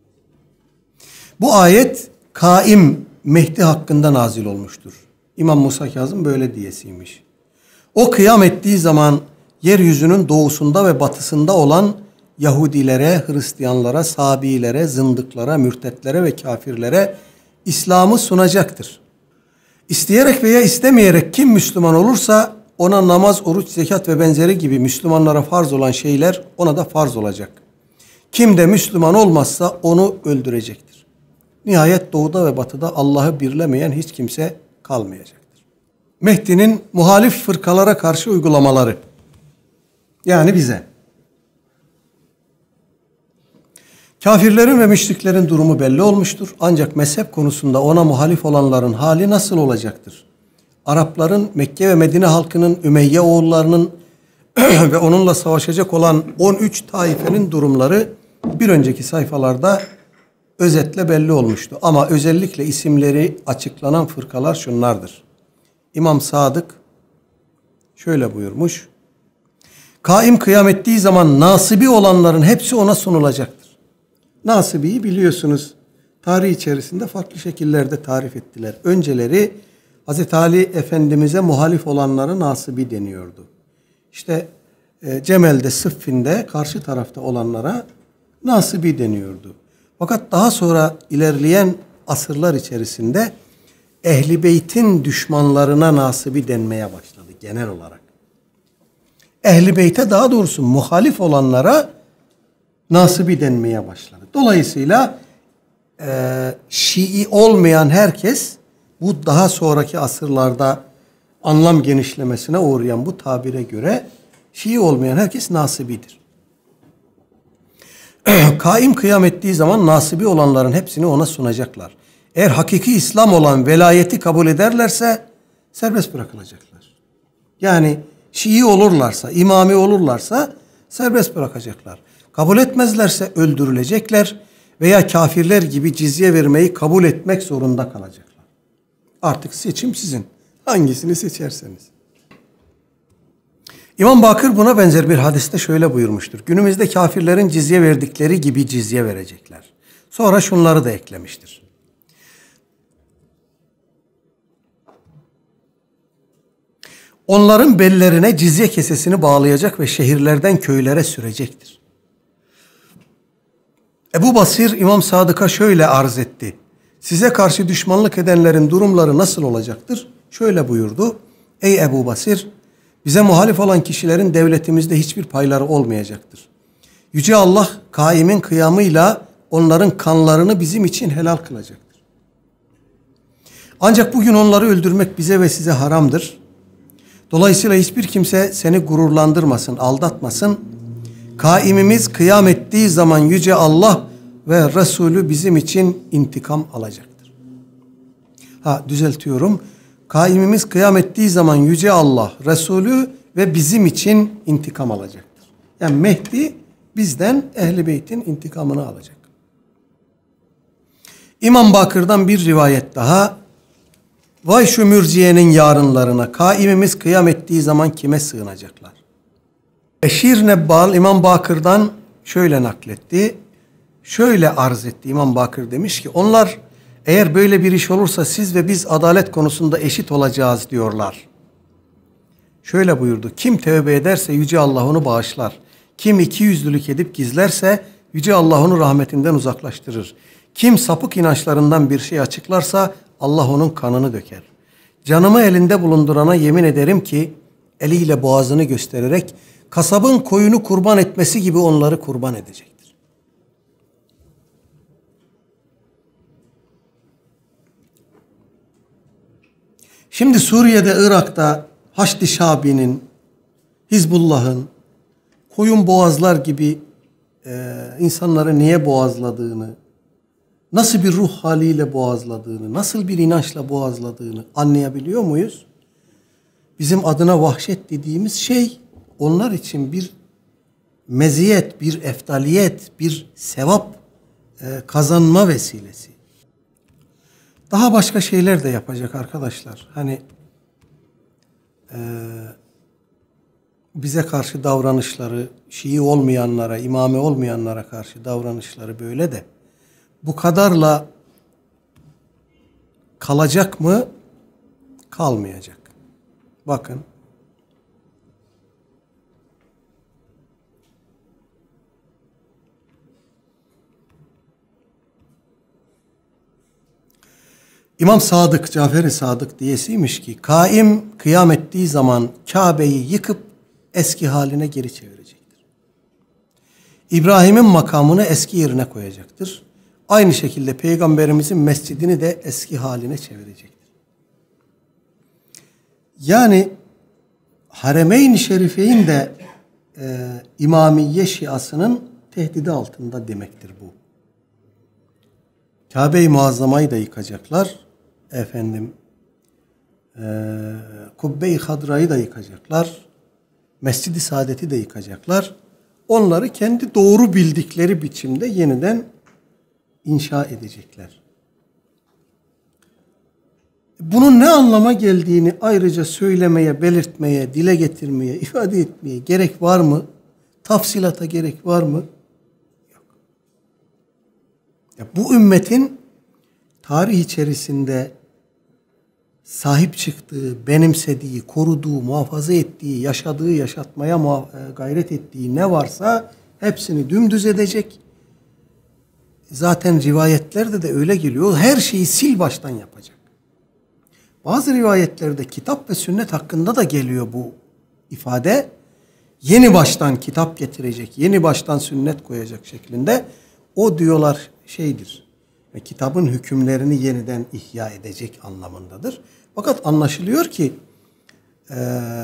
Bu ayet kaim Mehdi hakkında nazil olmuştur. İmam Musa Kazım böyle diyesiymiş. O kıyam ettiği zaman yeryüzünün doğusunda ve batısında olan Yahudilere, Hristiyanlara, Sabiilere, zındıklara, mürtetlere ve kafirlere İslam'ı sunacaktır. İsteyerek veya istemeyerek kim Müslüman olursa ona namaz, oruç, zekat ve benzeri gibi Müslümanlara farz olan şeyler ona da farz olacak. Kim de Müslüman olmazsa onu öldürecektir. Nihayet doğuda ve batıda Allah'ı birlemeyen hiç kimse kalmayacaktır. Mehdi'nin muhalif fırkalara karşı uygulamaları. Yani bize. Kafirlerin ve müşriklerin durumu belli olmuştur. Ancak mezhep konusunda ona muhalif olanların hali nasıl olacaktır? Arapların, Mekke ve Medine halkının, Ümeyye oğullarının ve onunla savaşacak olan on üç taifenin durumları bir önceki sayfalarda özetle belli olmuştu. Ama özellikle isimleri açıklanan fırkalar şunlardır. İmam Sadık şöyle buyurmuş. Kaim kıyam ettiği zaman nasibi olanların hepsi ona sunulacaktır. Nasibiyi biliyorsunuz tarih içerisinde farklı şekillerde tarif ettiler. Önceleri Hazreti Ali Efendimiz'e muhalif olanlara nasibi deniyordu. İşte e, Cemel'de, Sıffin'de karşı tarafta olanlara nasibi deniyordu. Fakat daha sonra ilerleyen asırlar içerisinde Ehl-i Beyt'in düşmanlarına nasibi denmeye başladı genel olarak. Ehl-i Beyt'e daha doğrusu muhalif olanlara nasibi denmeye başladı. Dolayısıyla e, Şii olmayan herkes bu daha sonraki asırlarda anlam genişlemesine uğrayan bu tabire göre Şii olmayan herkes nasibidir. Kaim kıyam ettiği zaman nasibi olanların hepsini ona sunacaklar. Eğer hakiki İslam olan velayeti kabul ederlerse serbest bırakılacaklar. Yani Şii olurlarsa, imami olurlarsa serbest bırakacaklar. Kabul etmezlerse öldürülecekler veya kafirler gibi cizye vermeyi kabul etmek zorunda kalacaklar. Artık seçim sizin. Hangisini seçerseniz. İmam Bakır buna benzer bir hadiste şöyle buyurmuştur. Günümüzde kafirlerin cizye verdikleri gibi cizye verecekler. Sonra şunları da eklemiştir. Onların bellerine cizye kesesini bağlayacak ve şehirlerden köylere sürecektir. Ebu Basir İmam Sadık'a şöyle arz etti. Size karşı düşmanlık edenlerin durumları nasıl olacaktır? Şöyle buyurdu. Ey Ebu Basir, bize muhalif olan kişilerin devletimizde hiçbir payları olmayacaktır. Yüce Allah kaimin kıyamıyla onların kanlarını bizim için helal kılacaktır. Ancak bugün onları öldürmek bize ve size haramdır. Dolayısıyla hiçbir kimse seni gururlandırmasın, aldatmasın. Kaimimiz kıyam ettiği zaman Yüce Allah ve Resulü bizim için intikam alacaktır. Ha düzeltiyorum. Kaimimiz kıyam ettiği zaman Yüce Allah, Resulü ve bizim için intikam alacaktır. Yani Mehdi bizden Ehl-i Beyt'in intikamını alacak. İmam Bakır'dan bir rivayet daha. Vay şu mürciyenin yarınlarına, kaimimiz kıyam ettiği zaman kime sığınacaklar? Eşir Nebbal İmam Bakır'dan şöyle nakletti. Şöyle arz etti. İmam Bakır demiş ki onlar eğer böyle bir iş olursa siz ve biz adalet konusunda eşit olacağız diyorlar. Şöyle buyurdu. Kim tövbe ederse Yüce Allah onu bağışlar. Kim iki yüzlülük edip gizlerse Yüce Allah onu rahmetinden uzaklaştırır. Kim sapık inançlarından bir şey açıklarsa Allah onun kanını döker. Canımı elinde bulundurana yemin ederim ki eliyle boğazını göstererek kasabın koyunu kurban etmesi gibi onları kurban edecektir. Şimdi Suriye'de, Irak'ta Haçlı Şabi'nin, Hizbullah'ın koyun boğazlar gibi e, insanları niye boğazladığını, nasıl bir ruh haliyle boğazladığını, nasıl bir inançla boğazladığını anlayabiliyor muyuz? Bizim adına vahşet dediğimiz şey onlar için bir meziyet, bir eftaliyet, bir sevap e, kazanma vesilesi. Daha başka şeyler de yapacak arkadaşlar. Hani e, bize karşı davranışları, Şii olmayanlara, imami olmayanlara karşı davranışları böyle de bu kadarla kalacak mı? Kalmayacak. Bakın. İmam Sadık, Cafer-i Sadık diyesiymiş ki kaim kıyam ettiği zaman Kabe'yi yıkıp eski haline geri çevirecektir. İbrahim'in makamını eski yerine koyacaktır. Aynı şekilde Peygamberimizin mescidini de eski haline çevirecektir. Yani Haremeyn-i Şerifeyn de e, İmamiye Şiasının tehdidi altında demektir bu. Kabe-i Muazzama'yı da yıkacaklar. Efendim e, Kubbe-i Hadra'yı da yıkacaklar. Mescid-i Saadet'i de yıkacaklar. Onları kendi doğru bildikleri biçimde yeniden inşa edecekler. Bunun ne anlama geldiğini ayrıca söylemeye, belirtmeye, dile getirmeye, ifade etmeye gerek var mı? Tafsilata gerek var mı? Yok. Ya bu ümmetin tarih içerisinde sahip çıktığı, benimsediği, koruduğu, muhafaza ettiği, yaşadığı, yaşatmaya gayret ettiği ne varsa hepsini dümdüz edecek. Zaten rivayetlerde de öyle geliyor. Her şeyi sil baştan yapacak. Bazı rivayetlerde kitap ve sünnet hakkında da geliyor bu ifade. Yeni baştan kitap getirecek, yeni baştan sünnet koyacak şeklinde. O diyorlar şeydir. Ve kitabın hükümlerini yeniden ihya edecek anlamındadır. Fakat anlaşılıyor ki e,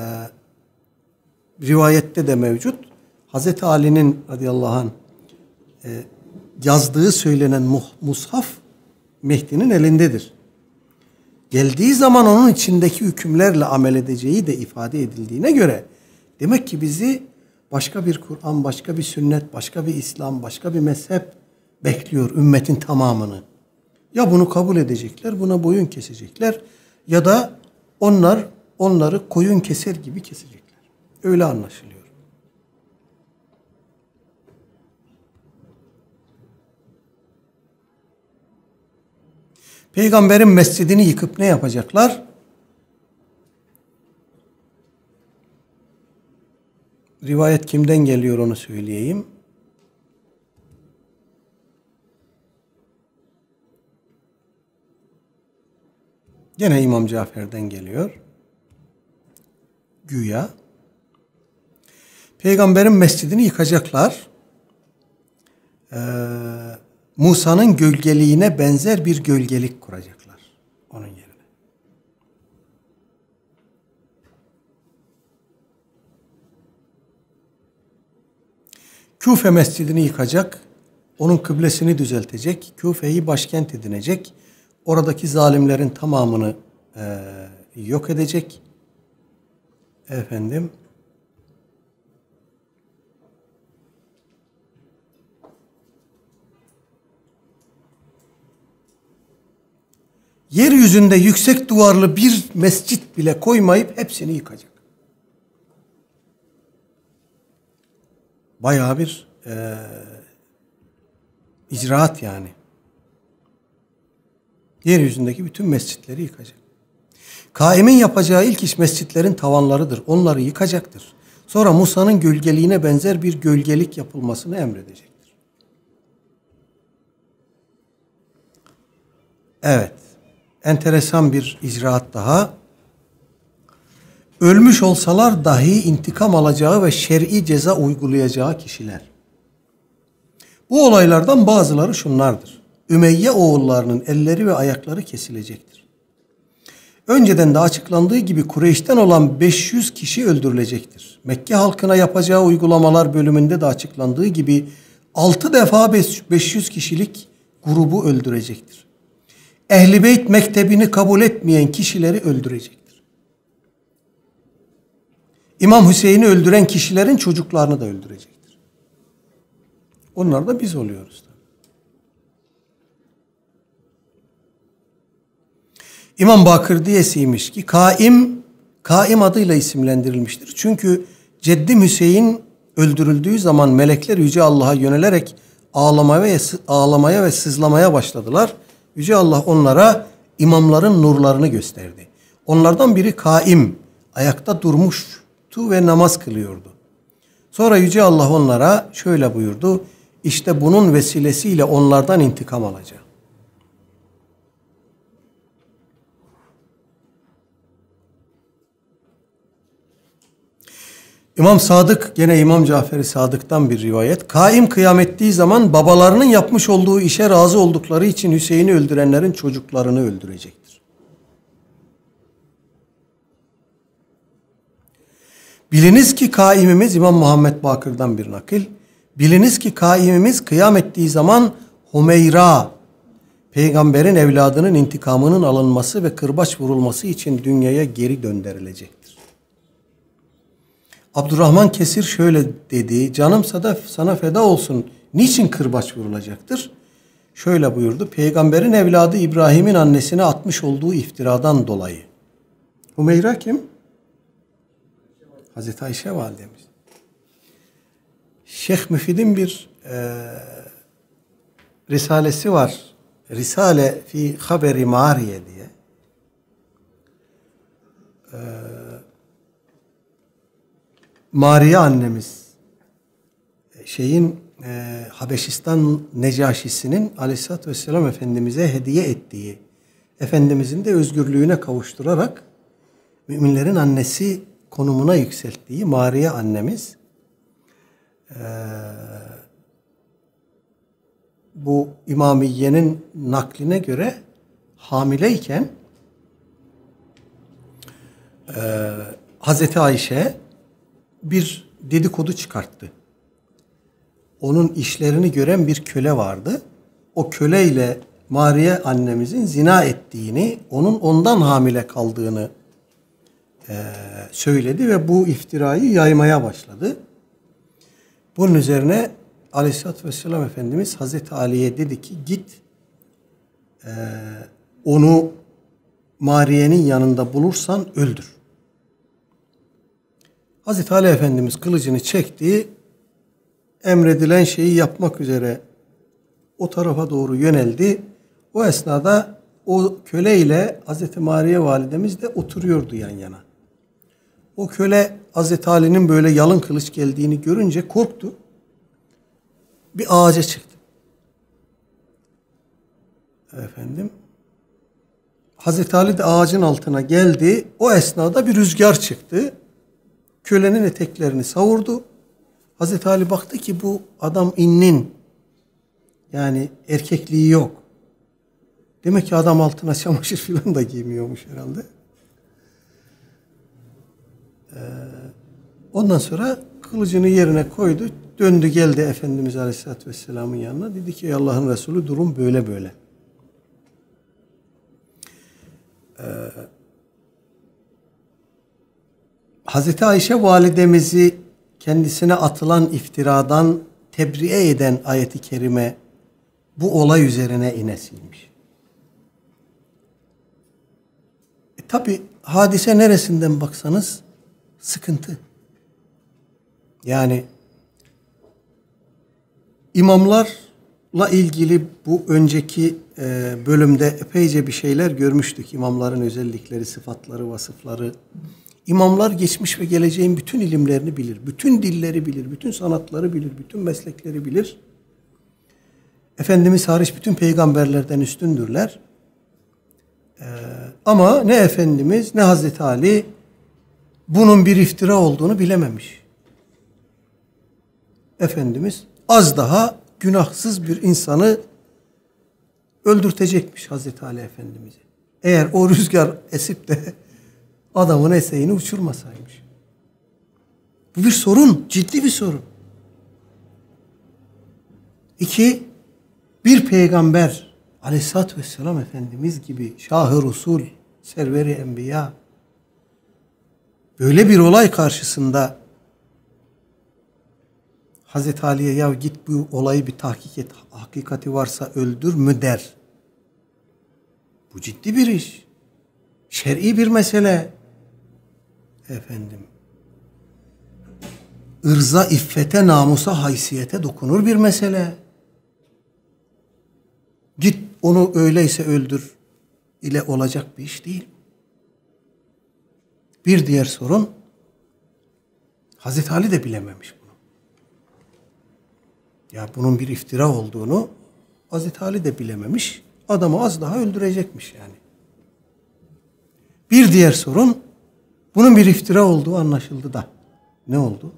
rivayette de mevcut. Hazreti Ali'nin radıyallahu anh e, yazdığı söylenen mushaf Mehdi'nin elindedir. Geldiği zaman onun içindeki hükümlerle amel edeceği de ifade edildiğine göre demek ki bizi başka bir Kur'an, başka bir sünnet, başka bir İslam, başka bir mezhep bekliyor ümmetin tamamını. Ya bunu kabul edecekler, buna boyun kesecekler ya da onlar onları koyun keser gibi kesecekler. Öyle anlaşılıyor. Peygamberin mescidini yıkıp ne yapacaklar? Rivayet kimden geliyor onu söyleyeyim. Gene İmam Cafer'den geliyor. Güya. Peygamberin mescidini yıkacaklar. Ee, Musa'nın gölgeliğine benzer bir gölgelik kuracaklar onun yerine. Küfe mescidini yıkacak, onun kıblesini düzeltecek, Küfe'yi başkent edinecek, oradaki zalimlerin tamamını e, yok edecek. Efendim, yeryüzünde yüksek duvarlı bir mescit bile koymayıp hepsini yıkacak. Bayağı bir e, icraat yani. Yeryüzündeki bütün mescitleri yıkacak. Kaimin yapacağı ilk iş mescitlerin tavanlarıdır. Onları yıkacaktır. Sonra Musa'nın gölgeliğine benzer bir gölgelik yapılmasını emredecektir. Evet. Enteresan bir icraat daha. Ölmüş olsalar dahi intikam alacağı ve şer'i ceza uygulayacağı kişiler. Bu olaylardan bazıları şunlardır. Ümeyye oğullarının elleri ve ayakları kesilecektir. Önceden de açıklandığı gibi Kureyş'ten olan beş yüz kişi öldürülecektir. Mekke halkına yapacağı uygulamalar bölümünde de açıklandığı gibi altı defa beş yüz kişilik grubu öldürecektir. Ehl-i Beyt mektebini kabul etmeyen kişileri öldürecektir. İmam Hüseyin'i öldüren kişilerin çocuklarını da öldürecektir. Onlar da biz oluyoruz. İmam Bakır diyesiymiş ki Kaim, Kaim adıyla isimlendirilmiştir. Çünkü Ceddim Hüseyin öldürüldüğü zaman melekler Yüce Allah'a yönelerek ağlamaya ve, ağlamaya ve sızlamaya başladılar. Yüce Allah onlara imamların nurlarını gösterdi. Onlardan biri Kaim, ayakta durmuştu ve namaz kılıyordu. Sonra Yüce Allah onlara şöyle buyurdu. İşte bunun vesilesiyle onlardan intikam alacağım. İmam Sadık, gene İmam Cafer-i Sadık'tan bir rivayet. Kaim kıyam ettiği zaman babalarının yapmış olduğu işe razı oldukları için Hüseyin'i öldürenlerin çocuklarını öldürecektir. Biliniz ki kaimimiz, İmam Muhammed Bakır'dan bir nakil. Biliniz ki kaimimiz kıyam ettiği zaman Hümeyra, peygamberin evladının intikamının alınması ve kırbaç vurulması için dünyaya geri döndürülecektir. Abdurrahman Kesir şöyle dedi, canım Sadaf sana feda olsun, niçin kırbaç vurulacaktır? Şöyle buyurdu, peygamberin evladı İbrahim'in annesine atmış olduğu iftiradan dolayı. Hümeyra kim? Hazreti Ayşe validemiz. Şeyh Müfid'in bir e, risalesi var. Risale fi haberi Mariye diye. E, Mariye annemiz şeyin e, Habeşistan Necaşisi'nin Aleyhisselatü Vesselam Efendimiz'e hediye ettiği, Efendimiz'in de özgürlüğüne kavuşturarak müminlerin annesi konumuna yükselttiği Mariye annemiz e, bu İmamiye'nin nakline göre hamileyken e, Hazreti Ayşe bir dedikodu çıkarttı. Onun işlerini gören bir köle vardı. O köleyle Mariye annemizin zina ettiğini, onun ondan hamile kaldığını e, söyledi ve bu iftirayı yaymaya başladı. Bunun üzerine Aleyhisselatü Vesselam Efendimiz Hazreti Ali'ye dedi ki git e, onu Mariye'nin yanında bulursan öldür. Hazreti Ali Efendimiz kılıcını çekti, emredilen şeyi yapmak üzere o tarafa doğru yöneldi. O esnada o köle ile Hazreti Mariye validemiz de oturuyordu yan yana. O köle Hazreti Ali'nin böyle yalın kılıç geldiğini görünce korktu. Bir ağaca çıktı. Efendim, Hazreti Ali de ağacın altına geldi. O esnada bir rüzgar çıktı. Kölenin eteklerini savurdu. Hazreti Ali baktı ki bu adam innin. Yani erkekliği yok. Demek ki adam altına çamaşır falan da giymiyormuş herhalde. Ee, ondan sonra kılıcını yerine koydu. Döndü geldi Efendimiz Aleyhisselatü Vesselam'ın yanına. Dedi ki Allah'ın Resulü durum böyle böyle. Ee, Hazreti Ayşe validemizi kendisine atılan iftiradan tebriye eden ayeti kerime bu olay üzerine inesiymiş. E tabi hadise neresinden baksanız sıkıntı. Yani İmamlarla ilgili bu önceki e, bölümde epeyce bir şeyler görmüştük. İmamların özellikleri, sıfatları, vasıfları. İmamlar geçmiş ve geleceğin bütün ilimlerini bilir. Bütün dilleri bilir, bütün sanatları bilir, bütün meslekleri bilir. Efendimiz hariç bütün peygamberlerden üstündürler. Ee, ama ne Efendimiz ne Hazreti Ali bunun bir iftira olduğunu bilememiş. Efendimiz az daha günahsız bir insanı öldürtecekmiş Hazreti Ali Efendimiz'i. Eğer o rüzgar esip de adamın eseğini uçurmasaymış. Bu bir sorun, ciddi bir sorun. İki, bir peygamber Aleyhisselatü Vesselam Efendimiz gibi Şah-ı Rusul, Server-i Enbiya böyle bir olay karşısında Hazreti Ali'ye ya git bu olayı bir tahkik et, hakikati varsa öldür mü der. Bu ciddi bir iş. Şer'i bir mesele. Efendim. Irza, iffete, namusa, haysiyete dokunur bir mesele. Git onu öyleyse öldür ile olacak bir iş değil. Bir diğer sorun, Hazreti Ali de bilememiş bunu. Ya bunun bir iftira olduğunu Hazreti Ali de bilememiş. Adamı az daha öldürecekmiş yani. Bir diğer sorun, bunun bir iftira olduğu anlaşıldı da. Ne oldu?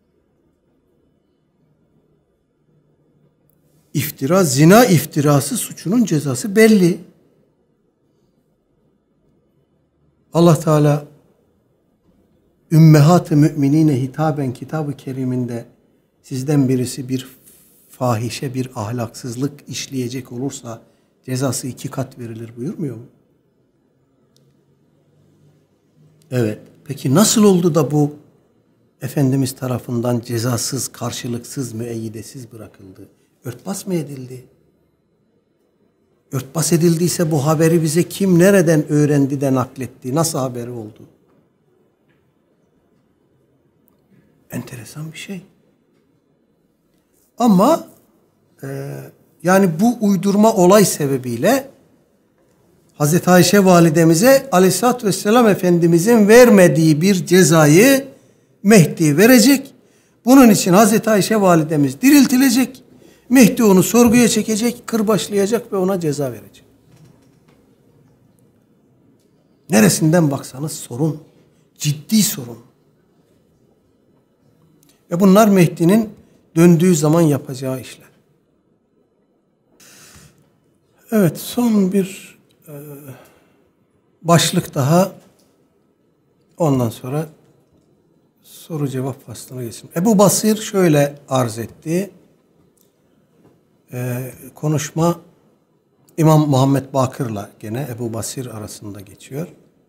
İftira, zina iftirası suçunun cezası belli. Allah Teala ümmehat-ı müminine hitaben kitab-ı keriminde sizden birisi bir fahişe, bir ahlaksızlık işleyecek olursa cezası iki kat verilir buyurmuyor mu? Evet. Peki nasıl oldu da bu Efendimiz tarafından cezasız, karşılıksız, müeyyidesiz bırakıldı? Örtbas mı edildi? Örtbas edildiyse bu haberi bize kim nereden öğrendi de nakletti? Nasıl haberi oldu? Enteresan bir şey. Ama e, yani bu uydurma olay sebebiyle Hazreti Ayşe validemize Aleyhisselatü Vesselam Efendimizin vermediği bir cezayı Mehdi verecek. Bunun için Hazreti Ayşe validemiz diriltilecek. Mehdi onu sorguya çekecek, kırbaçlayacak ve ona ceza verecek. Neresinden baksanız sorun. Ciddi sorun. Ve bunlar Mehdi'nin döndüğü zaman yapacağı işler. Evet, son bir e, başlık daha. Ondan sonra soru cevap faslına geçelim. Ebu Basir şöyle arz etti. Ee, konuşma İmam Muhammed Bakır'la gene Ebu Basir arasında geçiyor.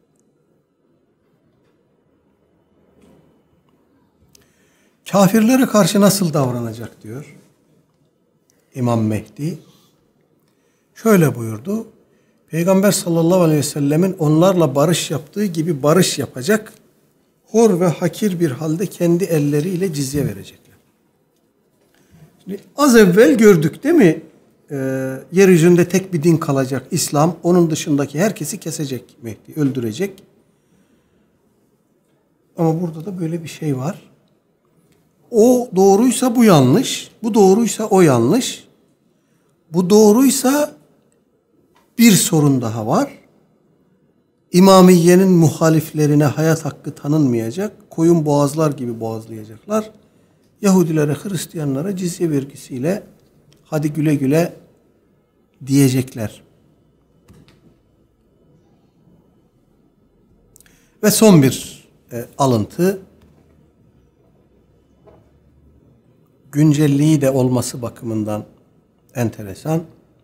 Kafirlere karşı nasıl davranacak diyor İmam Mehdi. Şöyle buyurdu. Peygamber sallallahu aleyhi ve sellemin onlarla barış yaptığı gibi barış yapacak. Hor ve hakir bir halde kendi elleriyle cizye verecekler. Şimdi az evvel gördük değil mi? Ee, yeryüzünde tek bir din kalacak İslam. Onun dışındaki herkesi kesecek Mehdi, öldürecek. Ama burada da böyle bir şey var. O doğruysa bu yanlış. Bu doğruysa o yanlış. Bu doğruysa bir sorun daha var. İmamiye'nin muhaliflerine hayat hakkı tanınmayacak. Koyun boğazlar gibi boğazlayacaklar. Yahudilere, Hristiyanlara cizye vergisiyle hadi güle güle diyecekler. Ve son bir e, alıntı. Güncelliği de olması bakımından enteresan.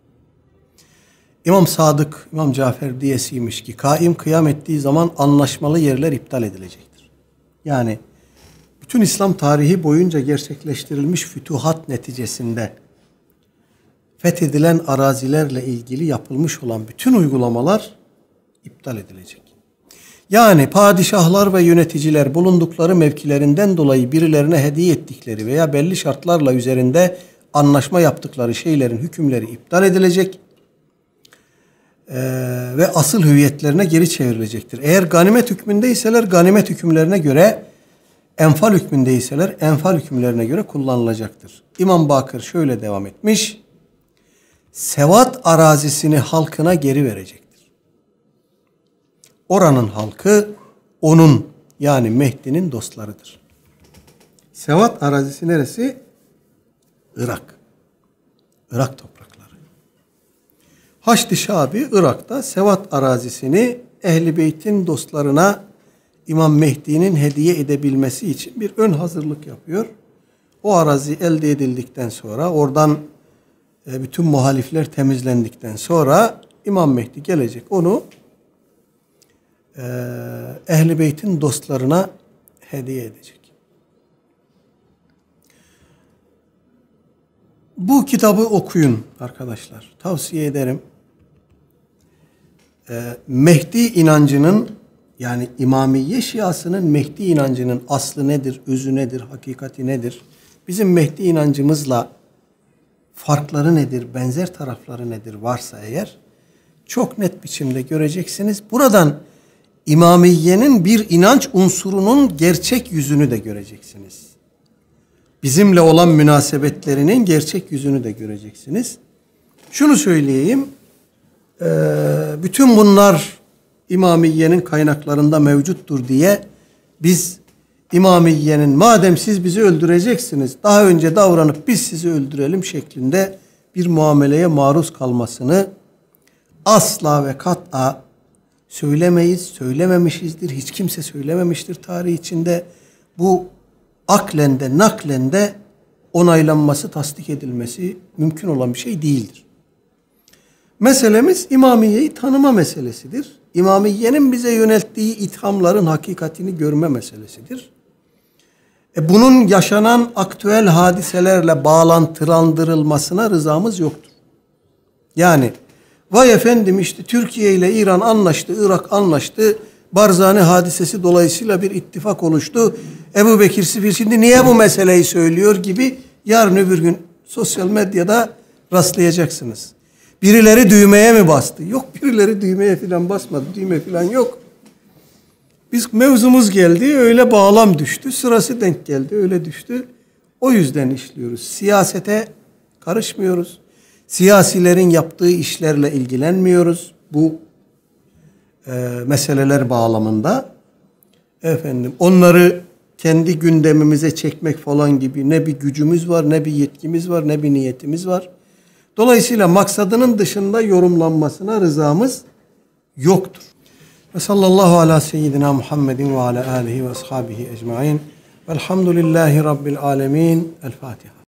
İmam Sadık, İmam Cafer diyesiymiş ki kaim kıyam ettiği zaman anlaşmalı yerler iptal edilecektir. Yani bütün İslam tarihi boyunca gerçekleştirilmiş fütuhat neticesinde fethedilen arazilerle ilgili yapılmış olan bütün uygulamalar iptal edilecek. Yani padişahlar ve yöneticiler bulundukları mevkilerinden dolayı birilerine hediye ettikleri veya belli şartlarla üzerinde anlaşma yaptıkları şeylerin hükümleri iptal edilecek ee, ve asıl hüviyetlerine geri çevrilecektir. Eğer ganimet hükmündeyseler ganimet hükümlerine göre, enfal hükmündeyseler enfal hükümlerine göre kullanılacaktır. İmam Bakır şöyle devam etmiş: Sevat arazisini halkına geri verecektir. Oranın halkı onun, yani Mehdi'nin dostlarıdır. Sevat arazisi neresi? Irak. Irak toprakları. Haçlı Şabi Irak'ta Sevat arazisini Ehl-i Beyt'in dostlarına İmam Mehdi'nin hediye edebilmesi için bir ön hazırlık yapıyor. O arazi elde edildikten sonra, oradan bütün muhalifler temizlendikten sonra İmam Mehdi gelecek, onu Ehl-i Beyt'in dostlarına hediye edecek. Bu kitabı okuyun arkadaşlar. Tavsiye ederim. Mehdi inancının, yani İmamiye Şiasının Mehdi inancının aslı nedir, özü nedir, hakikati nedir? Bizim Mehdi inancımızla farkları nedir, benzer tarafları nedir varsa eğer çok net biçimde göreceksiniz. Buradan İmamiye'nin bir inanç unsurunun gerçek yüzünü de göreceksiniz. Bizimle olan münasebetlerinin gerçek yüzünü de göreceksiniz. Şunu söyleyeyim, bütün bunlar İmamiye'nin kaynaklarında mevcuttur diye biz İmamiye'nin madem siz bizi öldüreceksiniz, daha önce davranıp biz sizi öldürelim şeklinde bir muameleye maruz kalmasını asla ve kat'a söylemeyiz, söylememişizdir. Hiç kimse söylememiştir tarih içinde. Bu aklen de naklen de onaylanması, tasdik edilmesi mümkün olan bir şey değildir. Meselemiz İmamiye'yi tanıma meselesidir. İmamiye'nin bize yönelttiği ithamların hakikatini görme meselesidir. E bunun yaşanan aktüel hadiselerle bağlantılandırılmasına rızamız yoktur. Yani vay efendim işte Türkiye ile İran anlaştı, Irak anlaştı, Barzani hadisesi dolayısıyla bir ittifak oluştu. Ebu Bekir Sıfır şimdi niye bu meseleyi söylüyor gibi yarın öbür gün sosyal medyada rastlayacaksınız. Birileri düğmeye mi bastı? Yok, birileri düğmeye falan basmadı. Düğme falan yok. Biz mevzumuz geldi, öyle bağlam düştü. Sırası denk geldi, öyle düştü. O yüzden işliyoruz. Siyasete karışmıyoruz. Siyasilerin yaptığı işlerle ilgilenmiyoruz. Bu e, meseleler bağlamında. Efendim, onları kendi gündemimize çekmek falan gibi ne bir gücümüz var, ne bir yetkimiz var, ne bir niyetimiz var. Dolayısıyla maksadının dışında yorumlanmasına rızamız yoktur. Ve sallallahu ala seyyidina Muhammedin ve ala alihi ve ashabihi ecmain. Velhamdülillahi Rabbil alemin. El Fatiha.